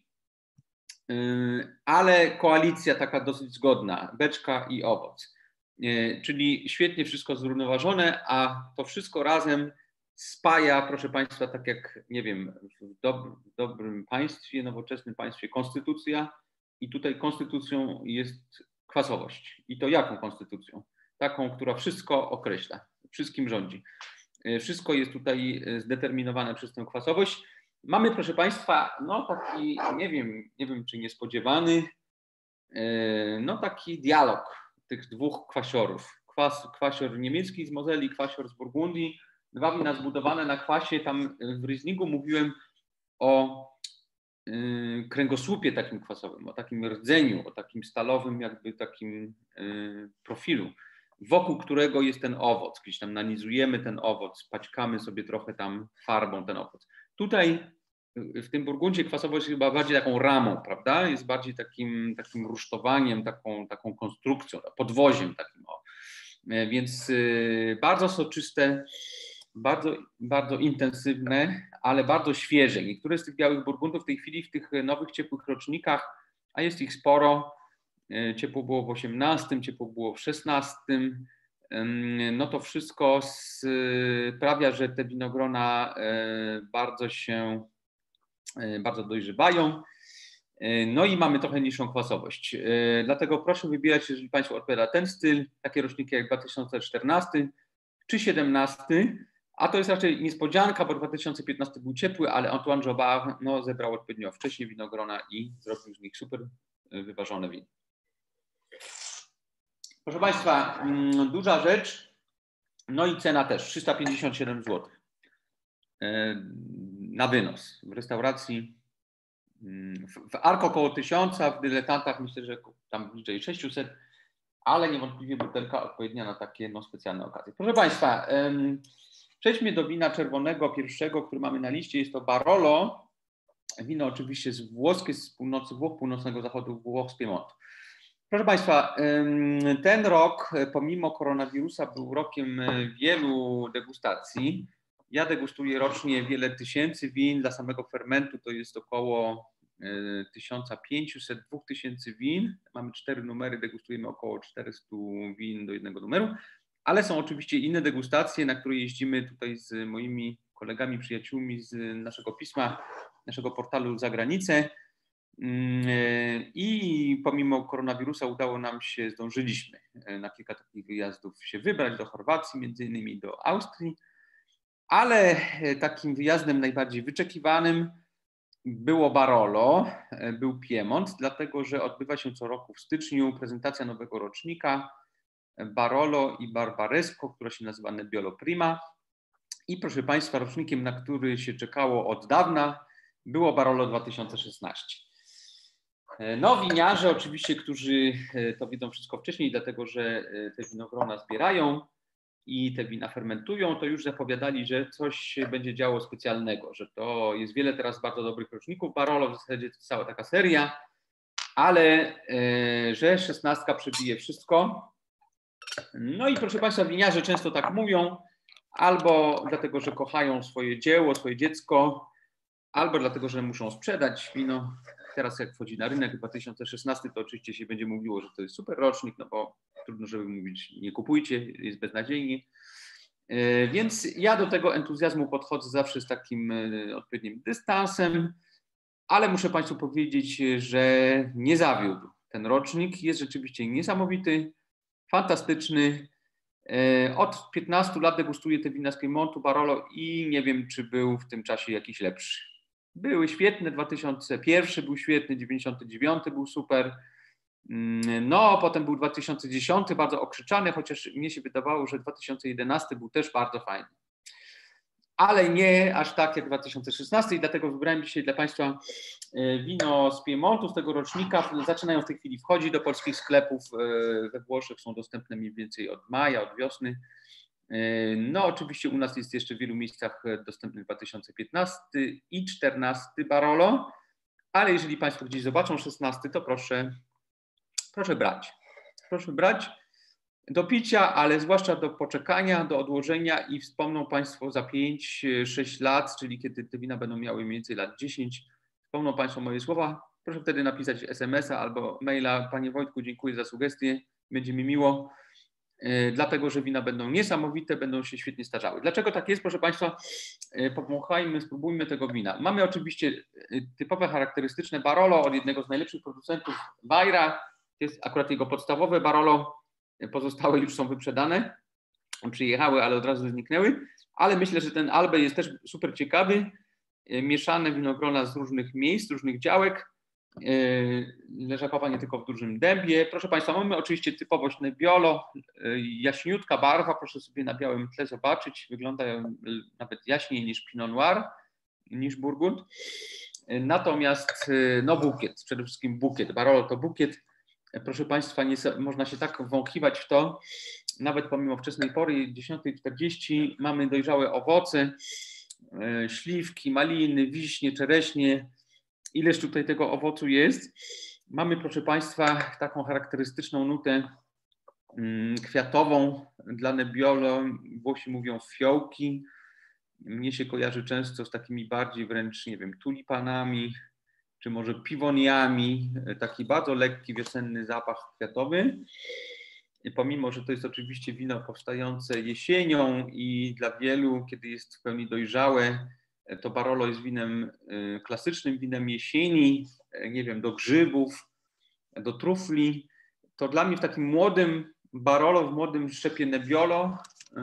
ale koalicja taka dosyć zgodna, beczka i owoc. Czyli świetnie wszystko zrównoważone, a to wszystko razem spaja, proszę Państwa, tak jak, nie wiem, w dobrym państwie, nowoczesnym państwie konstytucja i tutaj konstytucją jest kwasowość. I to jaką konstytucją? Taką, która wszystko określa, wszystkim rządzi. Wszystko jest tutaj zdeterminowane przez tę kwasowość. Mamy, proszę Państwa, no taki, nie wiem czy niespodziewany, no taki dialog tych dwóch kwasiorów. Kwasior niemiecki z Mozeli, kwasior z Burgundii. Dwa wina zbudowane na kwasie. Tam w Rieslingu mówiłem o kręgosłupie takim kwasowym, o takim rdzeniu, o takim stalowym jakby takim profilu, wokół którego jest ten owoc. Gdzieś tam nanizujemy ten owoc, paćkamy sobie trochę tam farbą ten owoc. Tutaj w tym Burgundzie kwasowość jest chyba bardziej taką ramą, prawda? Jest bardziej takim rusztowaniem, taką konstrukcją, podwoziem takim. O. Więc bardzo soczyste, bardzo intensywne, ale bardzo świeże. Niektóre z tych białych burgundów w tej chwili w tych nowych ciepłych rocznikach, a jest ich sporo, ciepło było w 18, ciepło było w 16, no to wszystko sprawia, że te winogrona bardzo dojrzewają. No i mamy trochę niższą kwasowość. Dlatego proszę wybierać, jeżeli Państwu odpowiada ten styl, takie roczniki jak 2014 czy 2017, a to jest raczej niespodzianka, bo 2015 był ciepły, ale Antoine Jobard zebrał odpowiednio wcześniej winogrona i zrobił z nich super wyważone wino. Proszę Państwa, duża rzecz, no i cena też, 357 zł na wynos. W restauracji, w Arco około 1000, w dyletantach myślę, że tam bliżej 600, ale niewątpliwie butelka odpowiednia na takie specjalne okazje. Proszę Państwa, przejdźmy do wina czerwonego pierwszego, który mamy na liście. Jest to Barolo, wino oczywiście włoskie, z północy Włoch, północnego zachodu Włoch, z Piemontu. Proszę Państwa, ten rok pomimo koronawirusa był rokiem wielu degustacji. Ja degustuję rocznie wiele tysięcy win. Dla samego fermentu to jest około 1500-2000 win. Mamy 4 numery, degustujemy około 400 win do jednego numeru. Ale są oczywiście inne degustacje, na które jeździmy tutaj z moimi kolegami, przyjaciółmi z naszego pisma, naszego portalu za granicę. I pomimo koronawirusa udało nam się, zdążyliśmy na kilka takich wyjazdów się wybrać, do Chorwacji między innymi, do Austrii, ale takim wyjazdem najbardziej wyczekiwanym było Barolo, był Piemont, dlatego że odbywa się co roku w styczniu prezentacja nowego rocznika Barolo i Barbaresco, która się nazywa Nebbiolo Prima. I proszę Państwa, rocznikiem, na który się czekało od dawna, było Barolo 2016. No, winiarze oczywiście, którzy to wiedzą wszystko wcześniej, dlatego że te winogrona zbierają i te wina fermentują, to już zapowiadali, że coś się będzie działo specjalnego, że to jest wiele teraz bardzo dobrych roczników Barolo, w zasadzie to cała taka seria, ale że 16 przebije wszystko. No i proszę Państwa, winiarze często tak mówią, albo dlatego, że kochają swoje dzieło, swoje dziecko, albo dlatego, że muszą sprzedać wino. Teraz jak wchodzi na rynek 2016, to oczywiście się będzie mówiło, że to jest super rocznik, no bo trudno, żeby mówić, nie kupujcie, jest beznadziejnie. Więc ja do tego entuzjazmu podchodzę zawsze z takim odpowiednim dystansem, ale muszę Państwu powiedzieć, że nie zawiódł. Ten rocznik jest rzeczywiście niesamowity, fantastyczny. Od 15 lat degustuję te wina z Piemontu, Barolo i nie wiem, czy był w tym czasie jakiś lepszy. Były świetne, 2001 był świetny, 99 był super. No, potem był 2010, bardzo okrzyczany, chociaż mnie się wydawało, że 2011 był też bardzo fajny. Ale nie aż tak jak 2016 i dlatego wybrałem dzisiaj dla Państwa wino z Piemontu, z tego rocznika. Zaczynają w tej chwili wchodzić do polskich sklepów. We Włoszech są dostępne mniej więcej od maja, od wiosny. No oczywiście u nas jest jeszcze w wielu miejscach dostępny 2015 i 2014 Barolo, ale jeżeli Państwo gdzieś zobaczą 16, to proszę brać. Proszę brać do picia, ale zwłaszcza do poczekania, do odłożenia i wspomną Państwo za 5-6 lat, czyli kiedy te wina będą miały mniej więcej lat 10, wspomną Państwo moje słowa, proszę wtedy napisać SMS-a albo maila. Panie Wojtku, dziękuję za sugestie, będzie mi miło, dlatego że wina będą niesamowite, będą się świetnie starzały. Dlaczego tak jest? Proszę Państwa, powąchajmy, spróbujmy tego wina. Mamy oczywiście typowe, charakterystyczne Barolo od jednego z najlepszych producentów, Vajra. To jest akurat jego podstawowe Barolo. Pozostałe już są wyprzedane, przyjechały, ale od razu zniknęły, ale myślę, że ten Albe jest też super ciekawy, mieszane winogrona z różnych miejsc, różnych działek, leżakowa nie tylko w dużym dębie. Proszę Państwa, mamy oczywiście typowość Nebbiolo, jaśniutka barwa, proszę sobie na białym tle zobaczyć, wygląda nawet jaśniej niż Pinot Noir, niż Burgund. Natomiast no bukiet, przede wszystkim bukiet, Barolo to bukiet. Proszę Państwa, nie można się tak wąchiwać w to, nawet pomimo wczesnej pory, 10:40, mamy dojrzałe owoce, śliwki, maliny, wiśnie, czereśnie. Ileż tutaj tego owocu jest. Mamy, proszę Państwa, taką charakterystyczną nutę kwiatową dla Nebbiolo. Włosi mówią fiołki. Mnie się kojarzy często z takimi bardziej wręcz, nie wiem, tulipanami, czy może piwoniami, taki bardzo lekki wiosenny zapach kwiatowy. I pomimo, że to jest oczywiście wino powstające jesienią i dla wielu, kiedy jest w pełni dojrzałe, to Barolo jest winem klasycznym, winem jesieni, nie wiem, do grzybów, do trufli. To dla mnie w takim młodym Barolo, w młodym szczepie Nebbiolo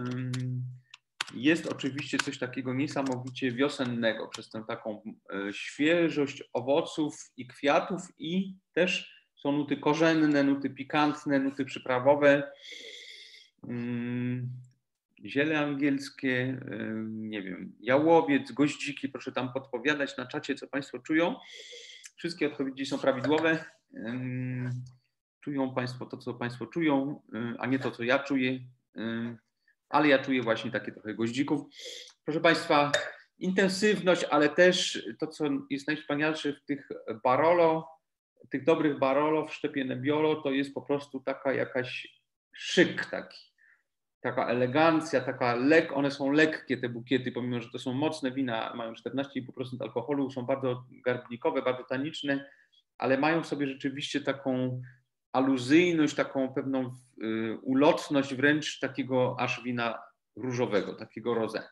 jest oczywiście coś takiego niesamowicie wiosennego przez tę taką świeżość owoców i kwiatów i też są nuty korzenne, nuty pikantne, nuty przyprawowe, ziele angielskie, nie wiem, jałowiec, goździki, proszę tam podpowiadać na czacie, co Państwo czują. Wszystkie odpowiedzi są prawidłowe. Czują Państwo to, co Państwo czują, a nie to, co ja czuję. Ale ja czuję właśnie takie trochę goździków. Proszę Państwa, intensywność, ale też to, co jest najwspanialsze w tych Barolo, tych dobrych Barolo w szczepie Nebbiolo, to jest po prostu taka jakaś szyk taki, taka elegancja, taka one są lekkie te bukiety, pomimo, że to są mocne wina, mają 14,5% alkoholu, są bardzo garbnikowe, bardzo taniczne, ale mają w sobie rzeczywiście taką aluzyjność, taką pewną ulotność wręcz takiego aż wina różowego, takiego rosé.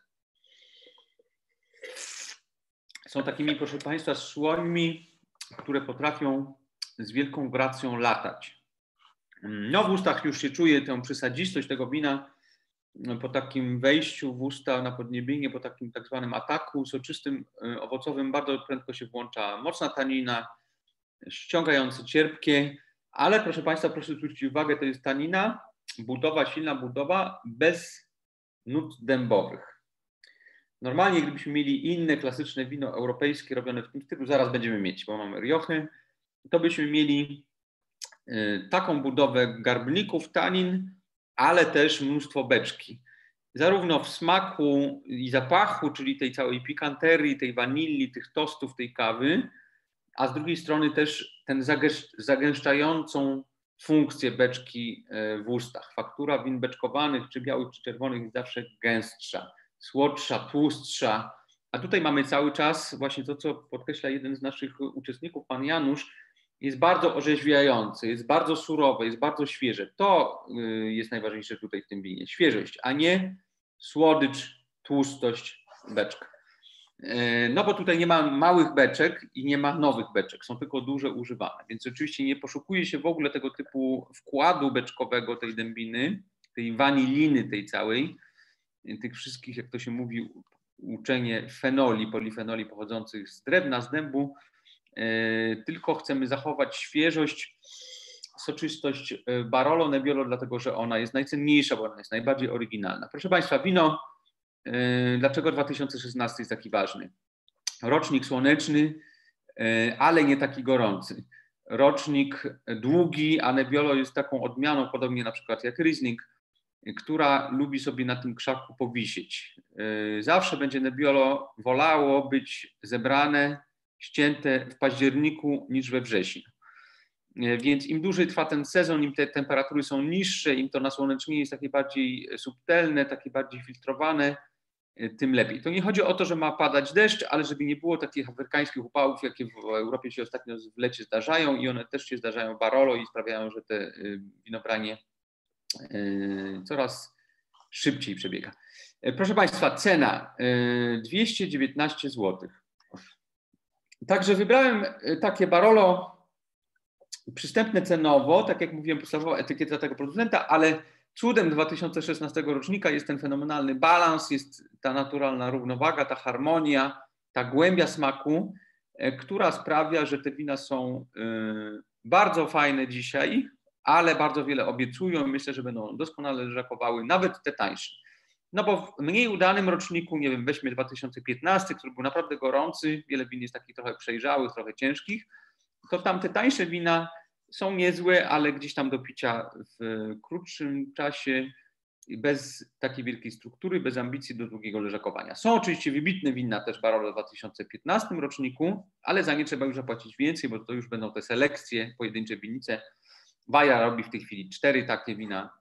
Są takimi, proszę Państwa, słońmi, które potrafią z wielką gracją latać. No w ustach już się czuje tę przysadzistość tego wina po takim wejściu w usta na podniebienie, po takim tak zwanym ataku soczystym, owocowym bardzo prędko się włącza mocna tanina, ściągające cierpkie, ale proszę Państwa, proszę zwrócić uwagę, to jest tanina, budowa, silna budowa bez nut dębowych. Normalnie gdybyśmy mieli inne klasyczne wino europejskie robione w tym stylu, zaraz będziemy mieć, bo mamy Riochy, to byśmy mieli taką budowę garbników, tanin, ale też mnóstwo beczki. Zarówno w smaku i zapachu, czyli tej całej pikanterii, tej wanilii, tych tostów, tej kawy, a z drugiej strony też ten zagęszczającą funkcję beczki w ustach. Faktura win beczkowanych, czy białych, czy czerwonych jest zawsze gęstsza, słodsza, tłustsza. A tutaj mamy cały czas właśnie to, co podkreśla jeden z naszych uczestników, pan Janusz, jest bardzo orzeźwiające, jest bardzo surowe, jest bardzo świeże. To jest najważniejsze tutaj w tym winie. Świeżość, a nie słodycz, tłustość, beczka. No bo tutaj nie ma małych beczek i nie ma nowych beczek, są tylko duże używane, więc oczywiście nie poszukuje się w ogóle tego typu wkładu beczkowego tej dębiny, tej waniliny tej całej, tych wszystkich, jak to się mówi, uczenie fenoli, polifenoli pochodzących z drewna, z dębu, tylko chcemy zachować świeżość, soczystość Barolo Nebbiolo, dlatego że ona jest najcenniejsza, bo ona jest najbardziej oryginalna. Proszę Państwa, wino, dlaczego 2016 jest taki ważny? Rocznik słoneczny, ale nie taki gorący. Rocznik długi, a Nebbiolo jest taką odmianą, podobnie na przykład jak Riesling, która lubi sobie na tym krzaku powisieć. Zawsze będzie Nebbiolo wolało być zebrane, ścięte w październiku niż we wrześniu. Więc im dłużej trwa ten sezon, im te temperatury są niższe, im to nasłonecznienie jest takie bardziej subtelne, takie bardziej filtrowane, tym lepiej. To nie chodzi o to, że ma padać deszcz, ale żeby nie było takich afrykańskich upałów, jakie w Europie się ostatnio w lecie zdarzają i one też się zdarzają w Barolo i sprawiają, że te winobranie coraz szybciej przebiega. Proszę Państwa, cena 219 zł. Także wybrałem takie Barolo przystępne cenowo, tak jak mówiłem, podstawowa etykieta tego producenta, ale cudem 2016 rocznika jest ten fenomenalny balans, jest ta naturalna równowaga, ta harmonia, ta głębia smaku, która sprawia, że te wina są bardzo fajne dzisiaj, ale bardzo wiele obiecują. Myślę, że będą doskonale leżakowały, nawet te tańsze. No bo w mniej udanym roczniku, nie wiem, weźmy 2015, który był naprawdę gorący, wiele win jest takich trochę przejrzałych, trochę ciężkich, to tam te tańsze wina są niezłe, ale gdzieś tam do picia w krótszym czasie, bez takiej wielkiej struktury, bez ambicji do długiego leżakowania. Są oczywiście wybitne wina też Barolo w 2015 roczniku, ale za nie trzeba już zapłacić więcej, bo to już będą te selekcje, pojedyncze winnice. Wajra robi w tej chwili 4 takie wina,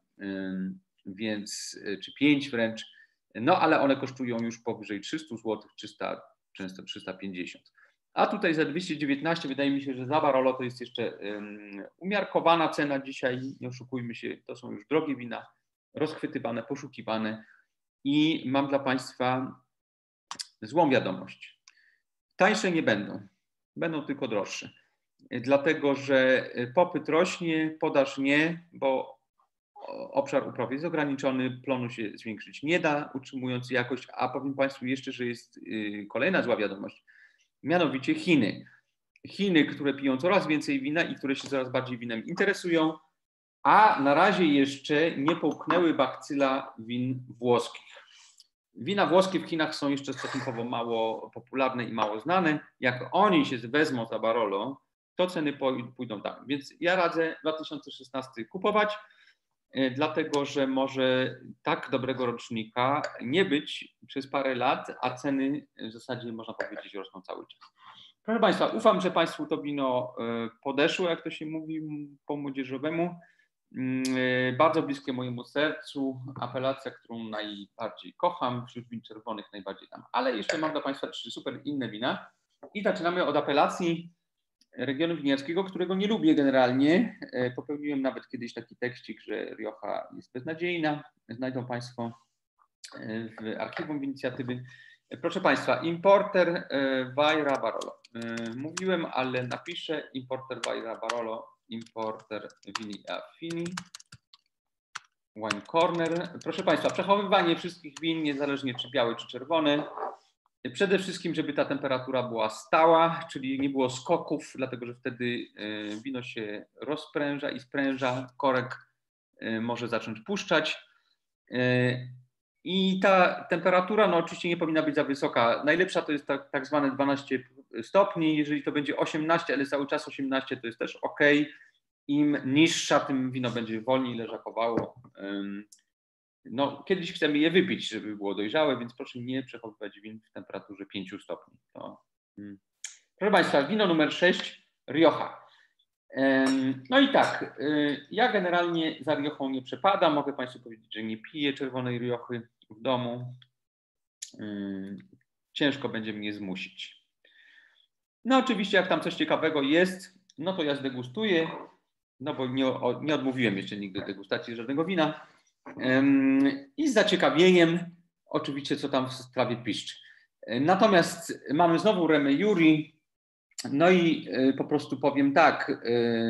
więc, czy 5 wręcz, no ale one kosztują już powyżej 300 zł, 300, często 350. A tutaj za 219 wydaje mi się, że za Barolo to jest jeszcze umiarkowana cena dzisiaj, nie oszukujmy się, to są już drogie wina, rozchwytywane, poszukiwane i mam dla Państwa złą wiadomość. Tańsze nie będą, będą tylko droższe, dlatego że popyt rośnie, podaż nie, bo obszar uprawy jest ograniczony, plonu się zwiększyć nie da, utrzymując jakość, a powiem Państwu jeszcze, że jest kolejna zła wiadomość, mianowicie Chiny. Chiny, które piją coraz więcej wina i które się coraz bardziej winem interesują, a na razie jeszcze nie połknęły bakcyla win włoskich. Wina włoskie w Chinach są jeszcze stosunkowo mało popularne i mało znane. Jak oni się wezmą za Barolo, to ceny pójdą tam. Więc ja radzę 2016 kupować, dlatego że może tak dobrego rocznika nie być przez parę lat, a ceny w zasadzie można powiedzieć rosną cały czas. Proszę Państwa, ufam, że Państwu to wino podeszło, jak to się mówi po młodzieżowemu. Bardzo bliskie mojemu sercu, apelacja, którą najbardziej kocham, wśród win czerwonych najbardziej tam. Ale jeszcze mam dla Państwa 3 super inne wina i zaczynamy od apelacji regionu winiarskiego, którego nie lubię generalnie. Popełniłem nawet kiedyś taki tekstik, że Rioja jest beznadziejna. Znajdą Państwo w archiwum inicjatywy. Proszę Państwa, importer Vajra Barolo. Mówiłem, ale napiszę importer Vajra Barolo, importer Vini Affini, Wine Corner. Proszę Państwa, przechowywanie wszystkich win, niezależnie czy białe, czy czerwone. Przede wszystkim, żeby ta temperatura była stała, czyli nie było skoków, dlatego że wtedy wino się rozpręża i spręża, korek może zacząć puszczać. I ta temperatura no oczywiście nie powinna być za wysoka. Najlepsza to jest tak zwane 12 stopni. Jeżeli to będzie 18, ale cały czas 18, to jest też ok. Im niższa, tym wino będzie wolniej leżakowało. No, kiedyś chcemy je wypić, żeby było dojrzałe, więc proszę nie przechowywać win w temperaturze 5 stopni. Proszę Państwa, wino numer 6, Rioja. No i tak, ja generalnie za Rioją nie przepadam. Mogę Państwu powiedzieć, że nie piję czerwonej Riochy w domu. Ciężko będzie mnie zmusić. No oczywiście, jak tam coś ciekawego jest, no to ja zdegustuję, no bo nie odmówiłem jeszcze nigdy degustacji żadnego wina. I z zaciekawieniem oczywiście, co tam w sprawie piszczy. Natomiast mamy znowu Remy Jury, no i po prostu powiem tak,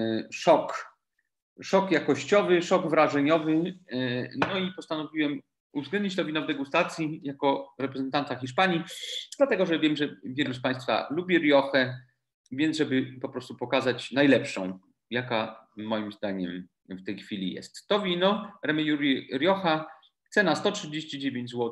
szok jakościowy, szok wrażeniowy, no i postanowiłem uwzględnić to wino w degustacji jako reprezentanta Hiszpanii, dlatego że wiem, że wielu z Państwa lubi Riochę, więc żeby po prostu pokazać najlepszą, jaka moim zdaniem w tej chwili jest. To wino, Remy Jury Rioja, cena 139 zł.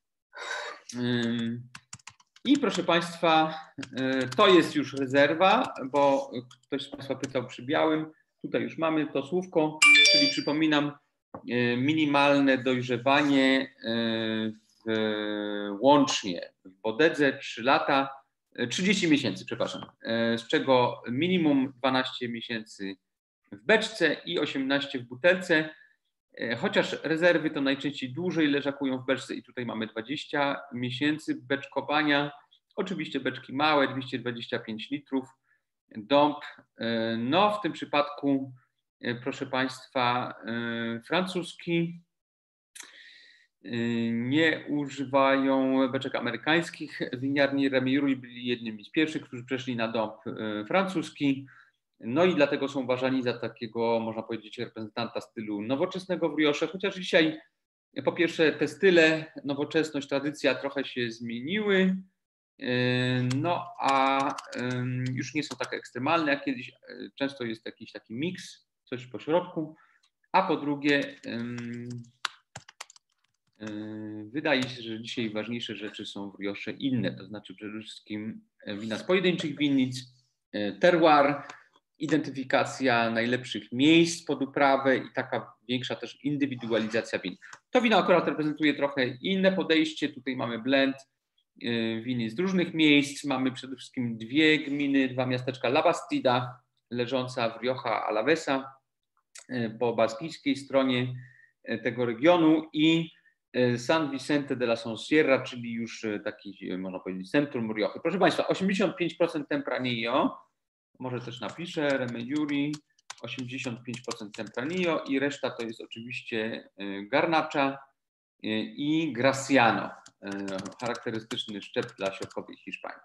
I proszę Państwa, to jest już rezerwa, bo ktoś z Państwa pytał przy białym. Tutaj już mamy to słówko, czyli przypominam, minimalne dojrzewanie łącznie w bodedze 3 lata, 30 miesięcy, przepraszam, z czego minimum 12 miesięcy w beczce i 18 w butelce, chociaż rezerwy to najczęściej dłużej leżakują w beczce i tutaj mamy 20 miesięcy beczkowania, oczywiście beczki małe, 225 litrów, dąb, no w tym przypadku, proszę Państwa, francuski, nie używają beczek amerykańskich. Winiarni Remy Jury byli jednymi z pierwszych, którzy przeszli na dąb francuski. No i dlatego są uważani za takiego, można powiedzieć, reprezentanta stylu nowoczesnego w Riosze, chociaż dzisiaj po pierwsze te style, nowoczesność, tradycja trochę się zmieniły, no a już nie są tak ekstremalne jak kiedyś. Często jest jakiś taki miks, coś po środku, a po drugie wydaje się, że dzisiaj ważniejsze rzeczy są w Riosze inne, to znaczy przede wszystkim wina z pojedynczych winnic, terroir, identyfikacja najlepszych miejsc pod uprawę i taka większa też indywidualizacja win. To wino akurat reprezentuje trochę inne podejście. Tutaj mamy blend win z różnych miejsc. Mamy przede wszystkim 2 gminy, 2 miasteczka La Bastida, leżąca w Rioja Alavesa po baskijskiej stronie tego regionu i San Vicente de la Sonsierra, czyli już taki, można powiedzieć, centrum Riochy. Proszę Państwa, 85% Tempranillo, może też napiszę, Remy Jury, 85% Tempranillo i reszta to jest oczywiście Garnacha i Graciano, charakterystyczny szczep dla środkowej Hiszpanii.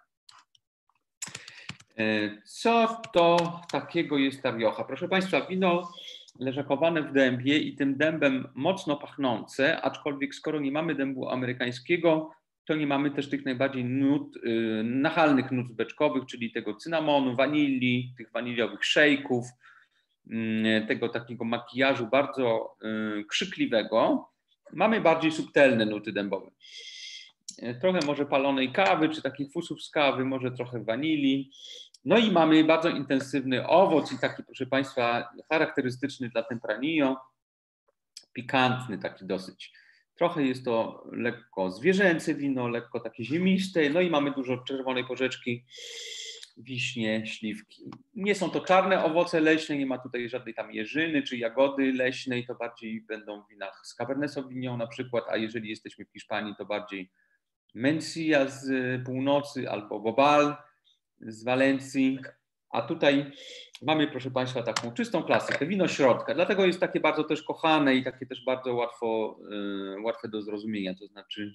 Co to takiego jest ta Rioja? Proszę Państwa, wino leżakowane w dębie i tym dębem mocno pachnące, aczkolwiek skoro nie mamy dębu amerykańskiego, to nie mamy też tych najbardziej nachalnych nut beczkowych, czyli tego cynamonu, wanilii, tych waniliowych szejków, tego takiego makijażu bardzo krzykliwego. Mamy bardziej subtelne nuty dębowe. Trochę może palonej kawy, czy takich fusów z kawy, może trochę wanilii. No i mamy bardzo intensywny owoc i taki, proszę Państwa, charakterystyczny dla Tempranillo, pikantny taki dosyć. Trochę jest to lekko zwierzęce wino, lekko takie ziemiste, no i mamy dużo czerwonej porzeczki, wiśnie, śliwki. Nie są to czarne owoce leśne, nie ma tutaj żadnej tam jeżyny czy jagody leśnej, to bardziej będą w winach z Cabernet Sauvignon na przykład, a jeżeli jesteśmy w Hiszpanii, to bardziej Mencía z północy albo Bobal z Walencji, a tutaj mamy, proszę Państwa, taką czystą klasykę, wino środka, dlatego jest takie bardzo też kochane i takie też bardzo łatwe do zrozumienia, to znaczy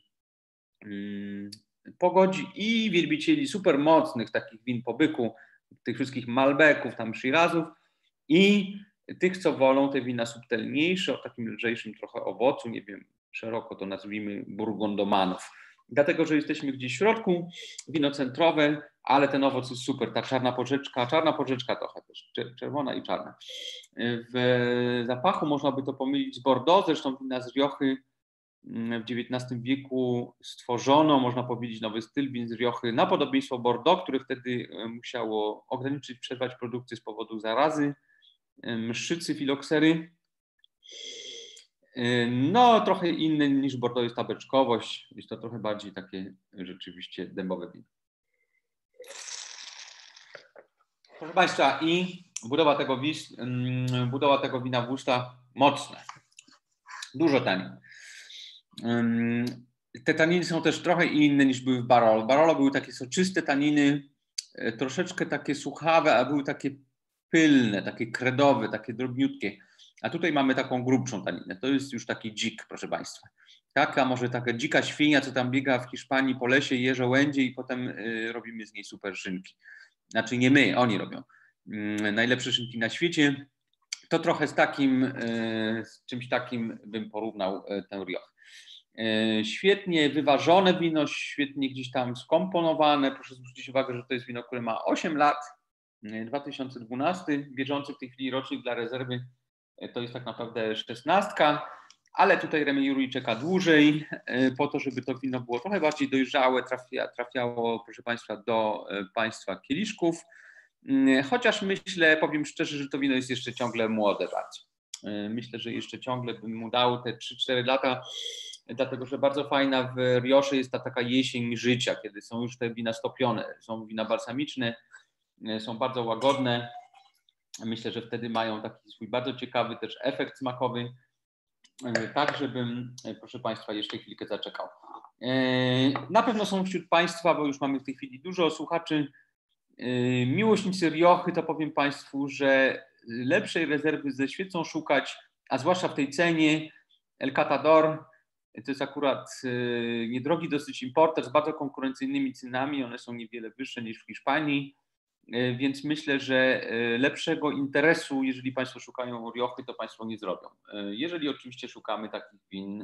pogodzi i wielbicieli super mocnych takich win po byku, tych wszystkich Malbeków, tam Shirazów i tych, co wolą te wina subtelniejsze, o takim lżejszym trochę owocu, nie wiem, szeroko to nazwijmy burgundomanów. Dlatego, że jesteśmy gdzieś w środku, wino centrowe, ale ten owoc jest super, ta czarna porzeczka trochę też, czerwona i czarna. W zapachu można by to pomylić z Bordeaux, zresztą wina z Riochy w XIX wieku stworzono, można powiedzieć, nowy styl win z Riochy na podobieństwo Bordeaux, które wtedy musiało ograniczyć, przerwać produkcję z powodu zarazy, mszczycy, filoksery. No, trochę inny niż Bordeaux jest ta beczkowość, jest to trochę bardziej takie rzeczywiście dębowe wino. Proszę Państwa, i budowa tego wina w ustach mocne, dużo tanin. Te taniny są też trochę inne niż były w Barolo. W Barolo były takie soczyste taniny, troszeczkę takie suchawe, a były takie pylne, takie kredowe, takie drobniutkie. A tutaj mamy taką grubszą taninę. To jest już taki dzik, proszę Państwa. Taka może taka dzika świnia, co tam biega w Hiszpanii po lesie, je żołędzie i potem robimy z niej super szynki. Znaczy nie my, oni robią. Najlepsze szynki na świecie. To trochę z czymś takim bym porównał tę Rioch. Świetnie wyważone wino, świetnie gdzieś tam skomponowane. Proszę zwrócić uwagę, że to jest wino, które ma 8 lat, 2012, bieżący w tej chwili rocznik dla rezerwy to jest tak naprawdę 16, ale tutaj Remy Jury czeka dłużej po to, żeby to wino było trochę bardziej dojrzałe, trafiało, proszę Państwa, do Państwa kieliszków. Chociaż myślę, powiem szczerze, że to wino jest jeszcze ciągle młode bardzo. Myślę, że jeszcze ciągle bym mu dał te 3-4 lata, dlatego że bardzo fajna w Riosze jest ta taka jesień życia, kiedy są już te wina stopione, są wina balsamiczne, są bardzo łagodne. Myślę, że wtedy mają taki swój bardzo ciekawy też efekt smakowy. Tak, żebym, proszę Państwa, jeszcze chwilkę zaczekał. Na pewno są wśród Państwa, bo już mamy w tej chwili dużo słuchaczy, miłośnicy Riochy, to powiem Państwu, że lepszej rezerwy ze świecą szukać, a zwłaszcza w tej cenie. El Catador to jest akurat niedrogi dosyć importer z bardzo konkurencyjnymi cenami, one są niewiele wyższe niż w Hiszpanii, więc myślę, że lepszego interesu, jeżeli Państwo szukają Riochy, to Państwo nie zrobią. Jeżeli oczywiście szukamy takich win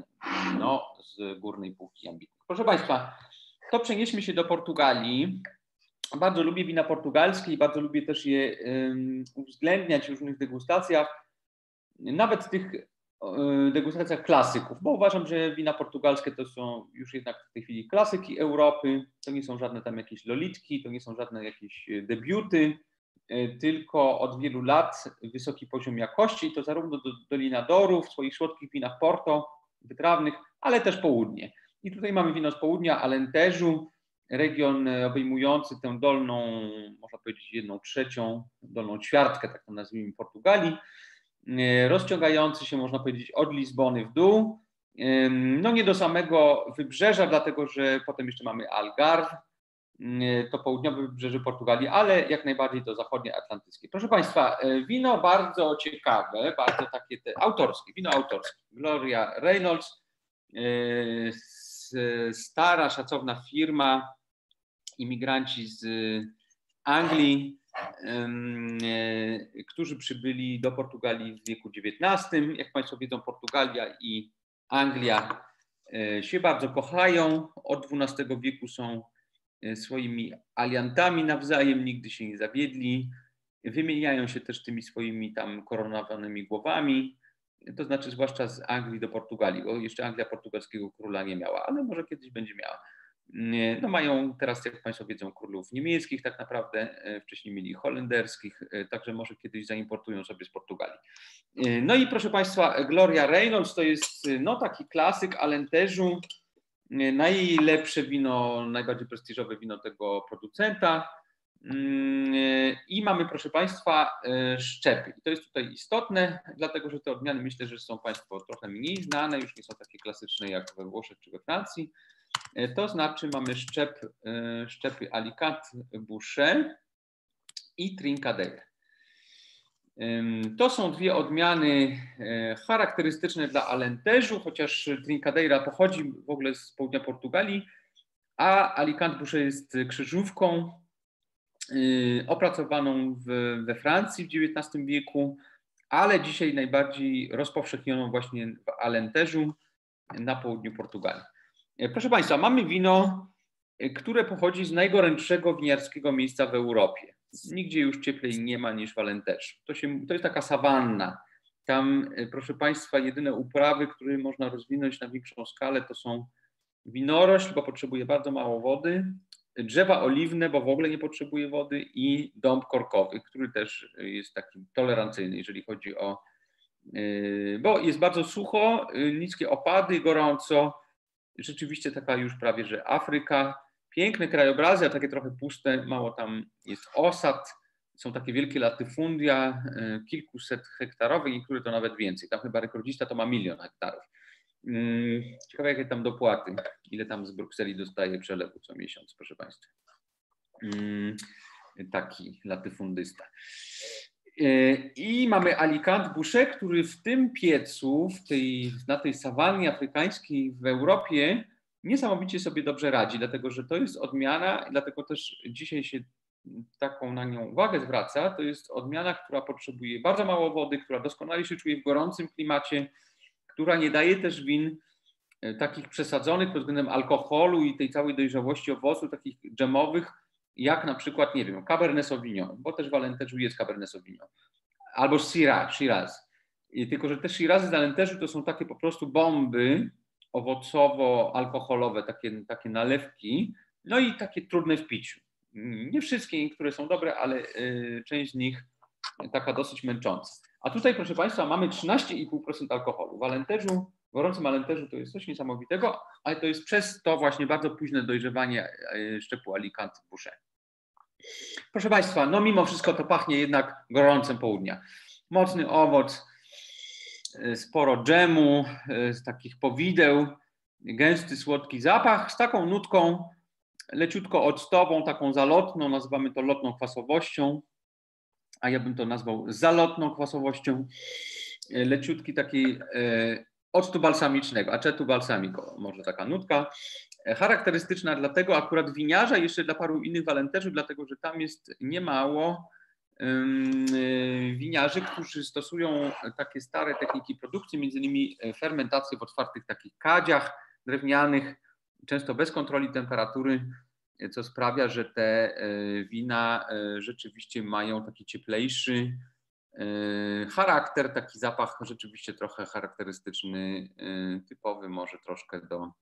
z górnej półki ambitnych. Proszę Państwa, to przenieśmy się do Portugalii. Bardzo lubię wina portugalskie i bardzo lubię też je uwzględniać w różnych degustacjach, nawet w tych degustacjach klasyków, bo uważam, że wina portugalskie to są już jednak w tej chwili klasyki Europy, to nie są żadne tam jakieś lolitki, to nie są żadne jakieś debiuty, tylko od wielu lat wysoki poziom jakości i to zarówno do Dolina Doru, w swoich słodkich winach Porto, wytrawnych, ale też południe. I tutaj mamy wino z południa, Alenteżu, region obejmujący tę dolną, można powiedzieć 1/3, dolną ćwiartkę, tak to nazwijmy, Portugalii, rozciągający się, można powiedzieć, od Lizbony w dół, no nie do samego wybrzeża, dlatego że potem jeszcze mamy Algarve, to południowe wybrzeże Portugalii, ale jak najbardziej to zachodnie atlantyckie. Proszę Państwa, wino bardzo ciekawe, bardzo takie autorskie, wino autorskie. Gloria Reynolds, stara, szacowna firma, imigranci z Anglii, którzy przybyli do Portugalii w wieku XIX. Jak Państwo wiedzą, Portugalia i Anglia się bardzo kochają. Od XII wieku są swoimi aliantami nawzajem, nigdy się nie zawiedli. Wymieniają się też tymi swoimi tam koronowanymi głowami. To znaczy zwłaszcza z Anglii do Portugalii, bo jeszcze Anglia portugalskiego króla nie miała, ale może kiedyś będzie miała. No mają teraz, jak Państwo wiedzą, królów niemieckich tak naprawdę, wcześniej mieli holenderskich, także może kiedyś zaimportują sobie z Portugalii. No i proszę Państwa, Gloria Reynolds to jest taki klasyk Alenteżu, najlepsze wino, najbardziej prestiżowe wino tego producenta. I mamy, proszę Państwa, szczepy. I to jest tutaj istotne, dlatego że te odmiany myślę, że są Państwo trochę mniej znane, już nie są takie klasyczne jak we Włoszech czy we Francji. To znaczy mamy szczepy Alicante Bouschet i Trincadeira. To są dwie odmiany charakterystyczne dla Alenteżu, chociaż Trincadeira pochodzi w ogóle z południa Portugalii, a Alicante Bouschet jest krzyżówką opracowaną we Francji w XIX wieku, ale dzisiaj najbardziej rozpowszechnioną właśnie w Alenteżu na południu Portugalii. Proszę Państwa, mamy wino, które pochodzi z najgorętszego winiarskiego miejsca w Europie. Nigdzie już cieplej nie ma niż w Alenteżu. To jest taka sawanna. Tam, proszę Państwa, jedyne uprawy, które można rozwinąć na większą skalę, to są winorośl, bo potrzebuje bardzo mało wody, drzewa oliwne, bo w ogóle nie potrzebuje wody i dąb korkowy, który też jest taki tolerancyjny, jeżeli chodzi o... bo jest bardzo sucho, niskie opady, gorąco, rzeczywiście taka już prawie, że Afryka, piękne krajobrazy, a takie trochę puste, mało tam jest osad, są takie wielkie latyfundia, kilkuset hektarowe, niektóre to nawet więcej, tam chyba rekordzista to ma 1 000 000 hektarów. Ciekawe jakie tam dopłaty, ile tam z Brukseli dostaje przelewu co miesiąc, proszę Państwa. Taki latyfundysta. I mamy Alicante Bouschet, który w tym piecu, na tej sawannie afrykańskiej w Europie niesamowicie sobie dobrze radzi, dlatego że to jest odmiana, dlatego też dzisiaj się taką na nią uwagę zwraca, to jest odmiana, która potrzebuje bardzo mało wody, która doskonale się czuje w gorącym klimacie, która nie daje też win takich przesadzonych pod względem alkoholu i tej całej dojrzałości owocu, takich dżemowych, jak na przykład, nie wiem, Cabernet Sauvignon, bo też w Alentejo jest Cabernet Sauvignon, albo Shiraz. Tylko że te Shirazy z Alentejo to są takie po prostu bomby owocowo-alkoholowe, takie nalewki, no i takie trudne w piciu. Nie wszystkie, niektóre są dobre, ale część z nich taka dosyć męcząca. A tutaj, proszę Państwa, mamy 13,5% alkoholu. W Alentejo, w gorącym Alentejo to jest coś niesamowitego, ale to jest przez to właśnie bardzo późne dojrzewanie szczepu Alicante Bouschet. Proszę Państwa, no mimo wszystko to pachnie jednak gorącem południa. Mocny owoc, sporo dżemu, z takich powideł, gęsty, słodki zapach z taką nutką leciutko octową, taką zalotną, nazywamy to lotną kwasowością, a ja bym to nazwał zalotną kwasowością, leciutki taki octu balsamicznego, acetu balsamico, może taka nutka, charakterystyczna dla tego akurat winiarza, jeszcze dla paru innych w Alentejo, dlatego że tam jest niemało winiarzy, którzy stosują takie stare techniki produkcji, między innymi fermentację w otwartych takich kadziach drewnianych, często bez kontroli temperatury, co sprawia, że te wina rzeczywiście mają taki cieplejszy charakter, taki zapach rzeczywiście trochę charakterystyczny, typowy może troszkę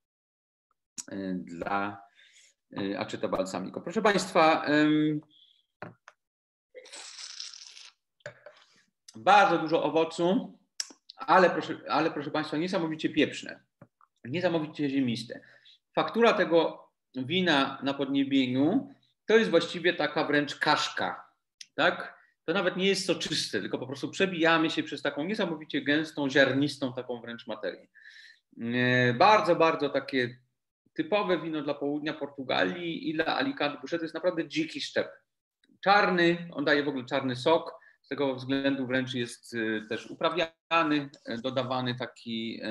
dla aceto balsamico. Proszę Państwa, bardzo dużo owocu, ale proszę Państwa, niesamowicie pieprzne, niesamowicie ziemiste. Faktura tego wina na podniebieniu to jest właściwie taka wręcz kaszka, tak? To nawet nie jest soczyste, tylko po prostu przebijamy się przez taką niesamowicie gęstą, ziarnistą taką wręcz materię. Bardzo, bardzo takie typowe wino dla południa Portugalii i dla Alicante Bouschet to jest naprawdę dziki szczep. Czarny, on daje w ogóle czarny sok, z tego względu wręcz jest też uprawiany, dodawany taki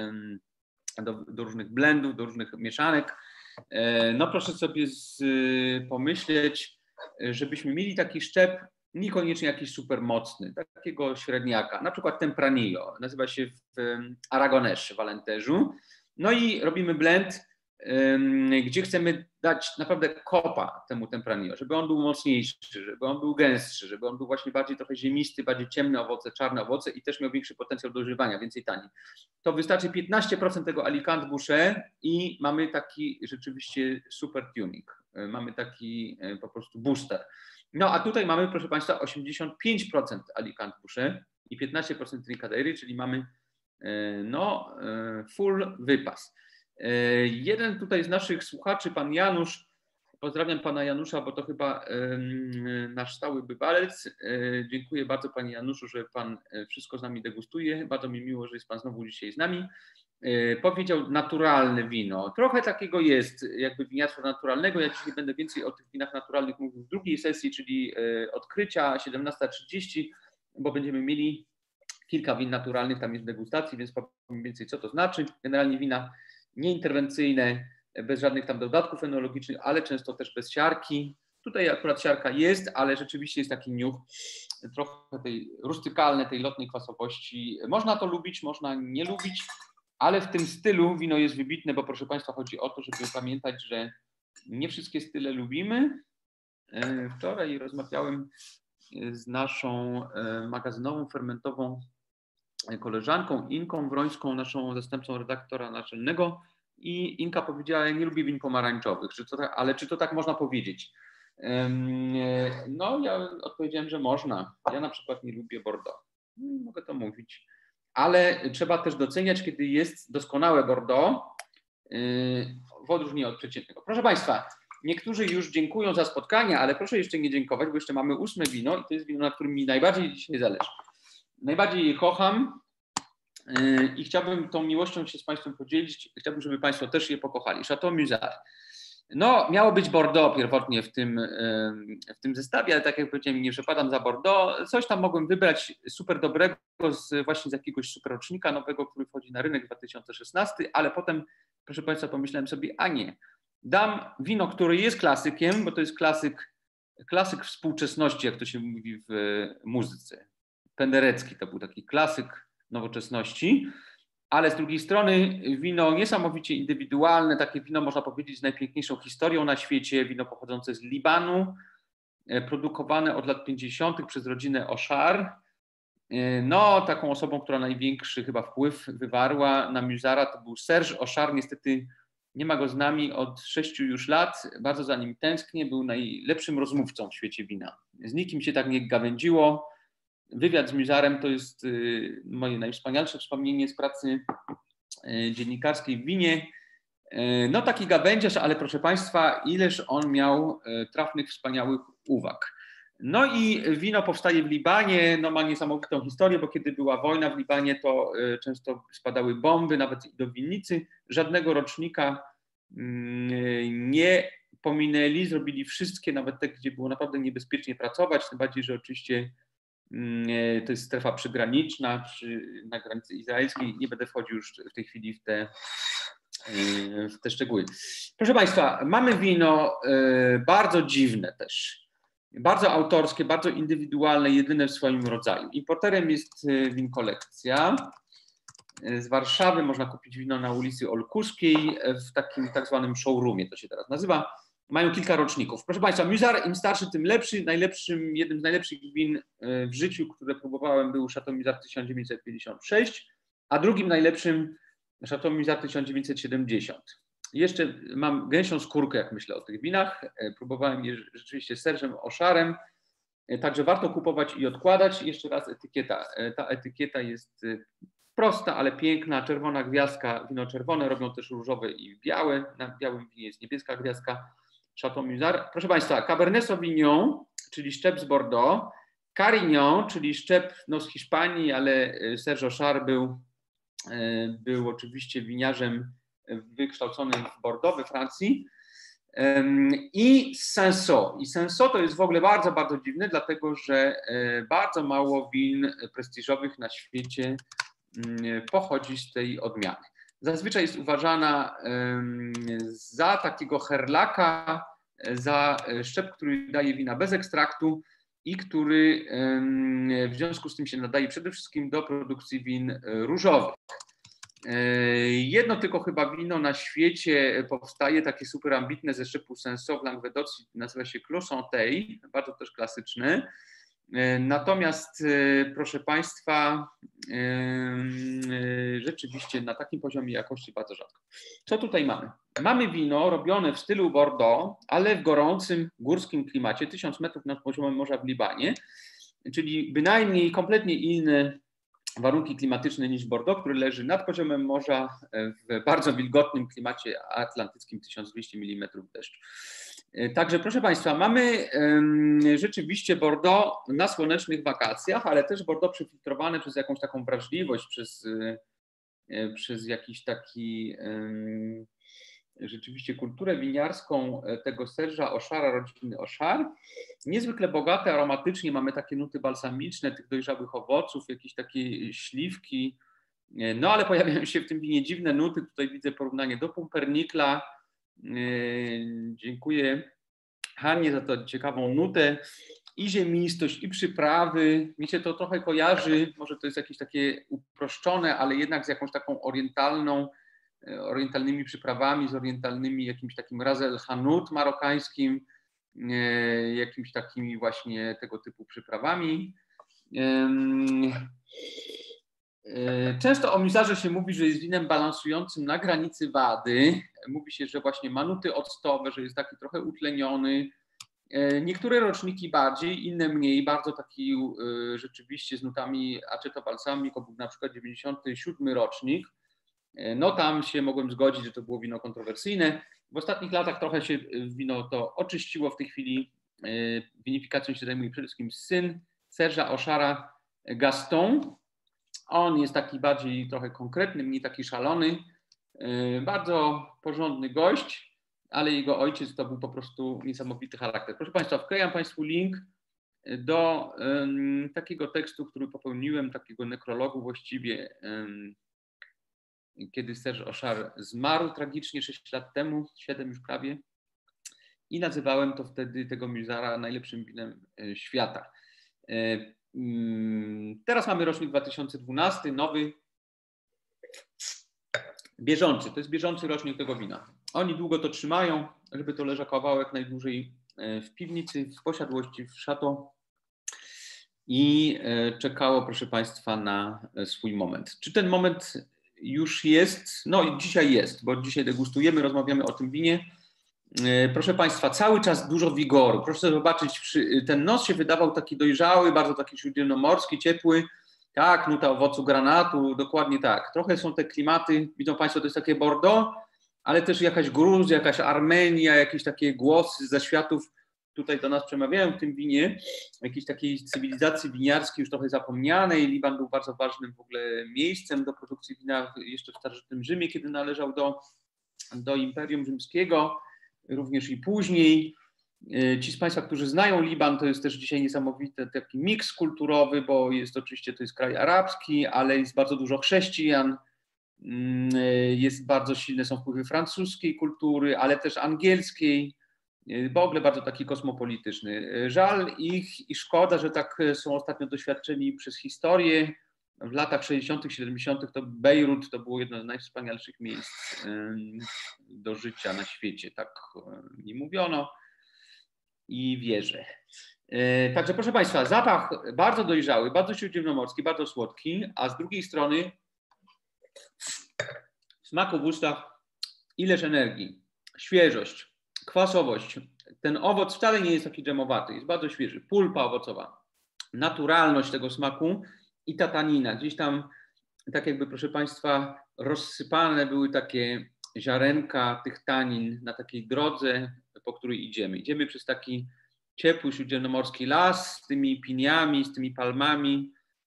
do różnych blendów, do różnych mieszanek. No proszę sobie pomyśleć, żebyśmy mieli taki szczep, niekoniecznie jakiś super mocny, takiego średniaka, na przykład Tempranillo, nazywa się w Aragonés w Alentejo. No i robimy blend, gdzie chcemy dać naprawdę kopa temu Tempranillo, żeby on był mocniejszy, żeby on był gęstszy, żeby on był właśnie bardziej trochę ziemisty, bardziej ciemne owoce, czarne owoce i też miał większy potencjał do używania, więcej tanin. To wystarczy 15% tego Alicante Bouschet i mamy taki rzeczywiście super tuning. Mamy taki po prostu booster. No a tutaj mamy, proszę Państwa, 85% Alicante Bouschet i 15% Trincadery, czyli mamy no, full wypas. Jeden tutaj z naszych słuchaczy, pan Janusz, pozdrawiam pana Janusza, bo to chyba nasz stały bywalec. Dziękuję bardzo panie Januszu, że pan wszystko z nami degustuje. Bardzo mi miło, że jest pan znowu dzisiaj z nami. Powiedział naturalne wino. Trochę takiego jest, jakby winiarstwa naturalnego. Ja dzisiaj będę więcej o tych winach naturalnych mówił w drugiej sesji, czyli odkrycia 17:30, bo będziemy mieli kilka win naturalnych, tam jest degustacji, więc powiem więcej, co to znaczy. Generalnie wina nieinterwencyjne, bez żadnych tam dodatków enologicznych, ale często też bez siarki. Tutaj akurat siarka jest, ale rzeczywiście jest taki niuch trochę tej rustykalnej, tej lotnej kwasowości. Można to lubić, można nie lubić, ale w tym stylu wino jest wybitne, bo proszę Państwa, chodzi o to, żeby pamiętać, że nie wszystkie style lubimy. Wczoraj rozmawiałem z naszą magazynową, fermentową koleżanką Inką Wrońską, naszą zastępcą redaktora naczelnego, i Inka powiedziała, ja nie lubię win pomarańczowych, ale czy to tak można powiedzieć? No ja odpowiedziałem, że można. Ja na przykład nie lubię Bordeaux. Mogę to mówić. Ale trzeba też doceniać, kiedy jest doskonałe Bordeaux, w odróżnieniu od przeciętnego. Proszę Państwa, niektórzy już dziękują za spotkanie, ale proszę jeszcze nie dziękować, bo jeszcze mamy 8 wino i to jest wino, na którym mi najbardziej dzisiaj zależy. Najbardziej je kocham i chciałbym tą miłością się z Państwem podzielić. Chciałbym, żeby Państwo też je pokochali. Chateau Musar. No, miało być Bordeaux pierwotnie w tym zestawie, ale tak jak powiedziałem, nie przepadam za Bordeaux. Coś tam mogłem wybrać super dobrego właśnie z jakiegoś super rocznika nowego, który wchodzi na rynek 2016, ale potem, proszę Państwa, pomyślałem sobie, a nie, dam wino, które jest klasykiem, bo to jest klasyk współczesności, jak to się mówi w muzyce. Penderecki to był taki klasyk nowoczesności. Ale z drugiej strony wino niesamowicie indywidualne, takie wino można powiedzieć z najpiękniejszą historią na świecie, wino pochodzące z Libanu, produkowane od lat 50. przez rodzinę Auchard. No, taką osobą, która największy chyba wpływ wywarła na Musara, to był Serge Auchard. Niestety nie ma go z nami od 6 już lat, bardzo za nim tęsknię, był najlepszym rozmówcą w świecie wina. Z nikim się tak nie gawędziło. Wywiad z Musarem to jest moje najwspanialsze wspomnienie z pracy dziennikarskiej w winie. No taki gawędziarz, ale proszę Państwa, ileż on miał trafnych, wspaniałych uwag. No i wino powstaje w Libanie, no ma niesamowitą historię, bo kiedy była wojna w Libanie, to często spadały bomby, nawet do winnicy. Żadnego rocznika nie pominęli, zrobili wszystkie, nawet te, gdzie było naprawdę niebezpiecznie pracować, tym bardziej, że oczywiście to jest strefa przygraniczna, na granicy izraelskiej. Nie będę wchodził już w tej chwili w te szczegóły. Proszę Państwa, mamy wino bardzo dziwne też, bardzo autorskie, bardzo indywidualne, jedyne w swoim rodzaju. Importerem jest Win Kolekcja z Warszawy. Można kupić wino na ulicy Olkuskiej w takim tak zwanym showroomie, to się teraz nazywa. Mają kilka roczników. Proszę Państwa, Musar im starszy, tym lepszy. Jednym z najlepszych win w życiu, które próbowałem, był Chateau Musar 1956, a drugim najlepszym Chateau Musar 1970. Jeszcze mam gęsią skórkę, jak myślę o tych winach. Próbowałem je rzeczywiście z Sergem Auchardem, także warto kupować i odkładać. Jeszcze raz etykieta. Ta etykieta jest prosta, ale piękna, czerwona gwiazdka, wino czerwone, robią też różowe i białe. Na białym winie jest niebieska gwiazdka. Chateau Musar. Proszę Państwa, Cabernet Sauvignon, czyli szczep z Bordeaux, Carignan, czyli szczep z Hiszpanii, ale Serge Auchard był oczywiście winiarzem wykształconym w Bordeaux we Francji, i Cinsault. I Cinsault to jest w ogóle bardzo, bardzo dziwne, dlatego że bardzo mało win prestiżowych na świecie pochodzi z tej odmiany. Zazwyczaj jest uważana za takiego herlaka, za szczep, który daje wina bez ekstraktu i który w związku z tym się nadaje przede wszystkim do produkcji win różowych. Jedno tylko chyba wino na świecie powstaje, takie super ambitne ze szczepu Cinsault w Languedoc, nazywa się Clos Santé, bardzo też klasyczny. Natomiast, proszę Państwa, rzeczywiście na takim poziomie jakości bardzo rzadko. Co tutaj mamy? Mamy wino robione w stylu Bordeaux, ale w gorącym górskim klimacie, 1000 metrów nad poziomem morza w Libanie, czyli bynajmniej kompletnie inne warunki klimatyczne niż Bordeaux, który leży nad poziomem morza w bardzo wilgotnym klimacie atlantyckim, 1200 mm deszczu. Także proszę Państwa, mamy rzeczywiście Bordeaux na słonecznych wakacjach, ale też Bordeaux przefiltrowane przez jakąś taką wrażliwość, przez jakiś taki rzeczywiście kulturę winiarską tego Serge'a Aucharda, rodziny Auchard. Niezwykle bogate aromatycznie, mamy takie nuty balsamiczne tych dojrzałych owoców, jakieś takie śliwki, no ale pojawiają się w tym winie dziwne nuty. Tutaj widzę porównanie do Pumpernikla. Dziękuję Hannie za tą ciekawą nutę. I ziemistość, i przyprawy. Mi się to trochę kojarzy, może to jest jakieś takie uproszczone, ale jednak z jakąś taką orientalnymi przyprawami, z orientalnymi jakimś takim ras el hanout marokańskim, jakimiś takimi właśnie tego typu przyprawami. Często o Musarze się mówi, że jest winem balansującym na granicy wady. Mówi się, że właśnie ma nuty octowe, że jest taki trochę utleniony. Niektóre roczniki bardziej, inne mniej, bardzo taki rzeczywiście z nutami aceto balsamico, był na przykład 97 rocznik. No tam się mogłem zgodzić, że to było wino kontrowersyjne. W ostatnich latach trochę się wino to oczyściło. W tej chwili winifikacją się zajmuje przede wszystkim syn Serge'a Aucharda, Gaston. On jest taki bardziej trochę konkretny, mniej taki szalony. Bardzo porządny gość. ale jego ojciec to był po prostu niesamowity charakter. Proszę Państwa, wklejam Państwu link do takiego tekstu, który popełniłem, takiego nekrologu właściwie, kiedy Serge Auchard zmarł tragicznie 6 lat temu, 7 już prawie, i nazywałem to wtedy tego Musara najlepszym winem świata. Teraz mamy rocznik 2012, nowy, bieżący. To jest bieżący rocznik tego wina. Oni długo to trzymają, żeby to leżakowało jak najdłużej w piwnicy, w posiadłości, w chateau i czekało, proszę Państwa, na swój moment. Czy ten moment już jest? No dzisiaj jest, bo dzisiaj degustujemy, rozmawiamy o tym winie. Proszę Państwa, cały czas dużo wigoru. Proszę zobaczyć, ten nos się wydawał taki dojrzały, bardzo taki śródziemnomorski, ciepły. Tak, nuta owocu granatu, dokładnie tak. Trochę są te klimaty, widzą Państwo, to jest takie Bordeaux, ale też jakaś Gruzja, jakaś Armenia, jakieś takie głosy ze światów tutaj do nas przemawiają w tym winie, jakiejś takiej cywilizacji winiarskiej już trochę zapomnianej. Liban był bardzo ważnym w ogóle miejscem do produkcji wina jeszcze w starożytnym Rzymie, kiedy należał do Imperium Rzymskiego, również i później. Ci z Państwa, którzy znają Liban, to jest też dzisiaj niesamowity taki miks kulturowy, bo jest oczywiście, to jest kraj arabski, ale jest bardzo dużo chrześcijan, jest bardzo silne są wpływy francuskiej kultury, ale też angielskiej, w ogóle bardzo taki kosmopolityczny. Żal ich i szkoda, że tak są ostatnio doświadczeni przez historię. W latach 60., 70. to Bejrut to było jedno z najwspanialszych miejsc do życia na świecie, tak mi mówiono i wierzę. Także proszę Państwa, zapach bardzo dojrzały, bardzo śródziemnomorski, bardzo słodki, a z drugiej strony w smaku w ustach ileż energii, świeżość, kwasowość. Ten owoc wcale nie jest taki dżemowaty, jest bardzo świeży, pulpa owocowa, naturalność tego smaku i ta tanina. Gdzieś tam, tak jakby, proszę Państwa, rozsypane były takie ziarenka tych tanin na takiej drodze, po której idziemy. Idziemy przez taki ciepły śródziemnomorski las z tymi piniami, z tymi palmami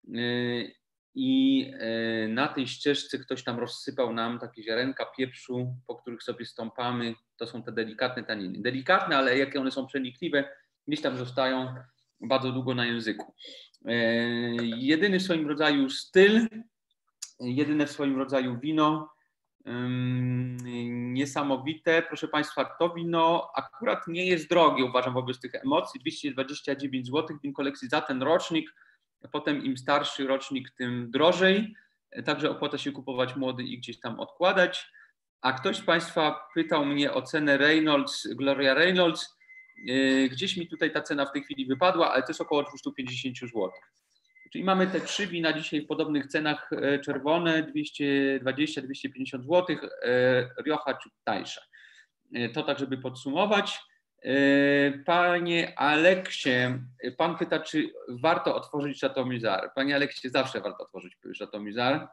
i na tej ścieżce ktoś tam rozsypał nam takie ziarenka pieprzu, po których sobie stąpamy. To są te delikatne taniny. Delikatne, ale jakie one są przenikliwe, gdzieś tam zostają bardzo długo na języku. Jedyny w swoim rodzaju styl, jedyne w swoim rodzaju wino, niesamowite. Proszę Państwa, to wino akurat nie jest drogie, uważam, wobec tych emocji. 229 zł win kolekcji za ten rocznik. Potem im starszy rocznik, tym drożej. Także opłaca się kupować młody i gdzieś tam odkładać. A ktoś z Państwa pytał mnie o cenę Reynolds, Gloria Reynolds. Gdzieś mi tutaj ta cena w tej chwili wypadła, ale to jest około 250 zł. Czyli mamy te 3 wina dzisiaj w podobnych cenach. Czerwone 220-250 zł, Rioja ciut tańsza. To tak, żeby podsumować. Panie Aleksie, Pan pyta, czy warto otworzyć Chateau Musar. Panie Aleksie, zawsze warto otworzyć Chateau Musar.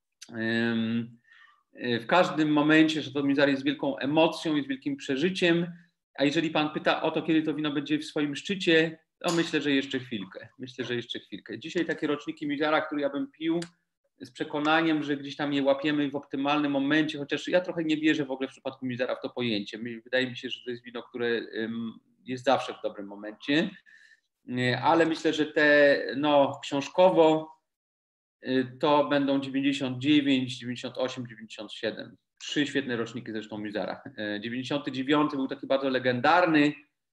W każdym momencie Chateau Musar jest wielką emocją, jest wielkim przeżyciem, a jeżeli Pan pyta o to, kiedy to wino będzie w swoim szczycie, to myślę, że jeszcze chwilkę. Dzisiaj takie roczniki Musara, które ja bym pił z przekonaniem, że gdzieś tam je łapiemy w optymalnym momencie, chociaż ja trochę nie wierzę w ogóle w przypadku Musara w to pojęcie. Wydaje mi się, że to jest wino, które jest zawsze w dobrym momencie, ale myślę, że te książkowo to będą 99, 98, 97. 3 świetne roczniki zresztą Musara. 99 był taki bardzo legendarny.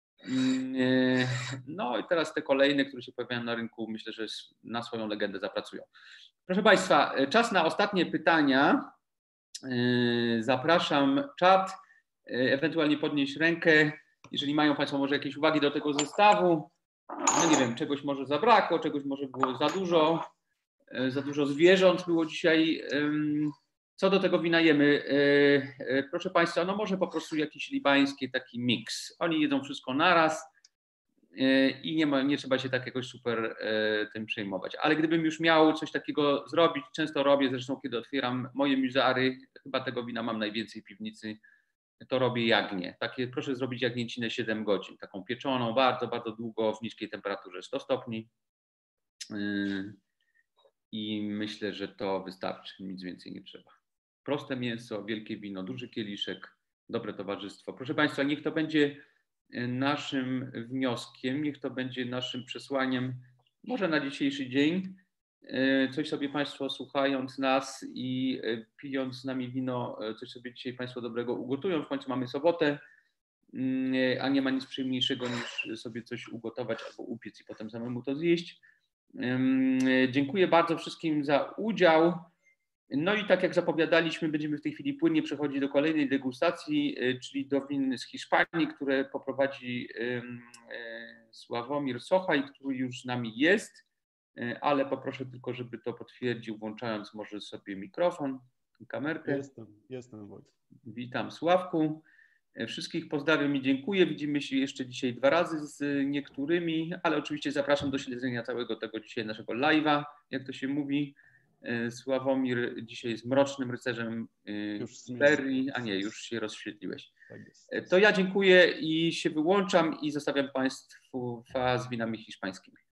No i teraz te kolejne, które się pojawiają na rynku, myślę, że na swoją legendę zapracują. Proszę Państwa, czas na ostatnie pytania. Zapraszam czat, ewentualnie podnieść rękę, jeżeli mają Państwo może jakieś uwagi do tego zestawu. No nie wiem, czegoś może zabrakło, czegoś może było za dużo zwierząt było dzisiaj. Co do tego wina jemy? Proszę Państwa, no może po prostu jakiś libański taki miks. Oni jedzą wszystko naraz i nie trzeba się tak jakoś super tym przejmować. Ale gdybym już miał coś takiego zrobić, często robię, zresztą kiedy otwieram moje musary, chyba tego wina mam najwięcej w piwnicy, to robię jagnię. Takie, proszę zrobić jagnięcinę 7 godzin, taką pieczoną bardzo, bardzo długo w niskiej temperaturze, 100 stopni. I myślę, że to wystarczy, nic więcej nie trzeba. Proste mięso, wielkie wino, duży kieliszek, dobre towarzystwo. Proszę Państwa, niech to będzie naszym wnioskiem, niech to będzie naszym przesłaniem, może na dzisiejszy dzień. Coś sobie Państwo, słuchając nas i pijąc z nami wino, coś sobie dzisiaj Państwo dobrego ugotują. W końcu mamy sobotę, a nie ma nic przyjemniejszego niż sobie coś ugotować albo upiec i potem samemu to zjeść. Dziękuję bardzo wszystkim za udział. No i tak jak zapowiadaliśmy, będziemy w tej chwili płynnie przechodzić do kolejnej degustacji, czyli do win z Hiszpanii, które poprowadzi Sławomir Sochaj, który już z nami jest, ale poproszę tylko, żeby to potwierdził, włączając może sobie mikrofon, kamerkę. Jestem Wojciech. Witam, Sławku. Wszystkich pozdrawiam i dziękuję. Widzimy się jeszcze dzisiaj 2 razy z niektórymi, ale oczywiście zapraszam do śledzenia całego tego dzisiaj naszego live'a, jak to się mówi. Sławomir dzisiaj jest mrocznym rycerzem Imperii, a nie, już się rozświetliłeś. Tak jest. To ja dziękuję i się wyłączam i zostawiam Państwu z winami hiszpańskimi.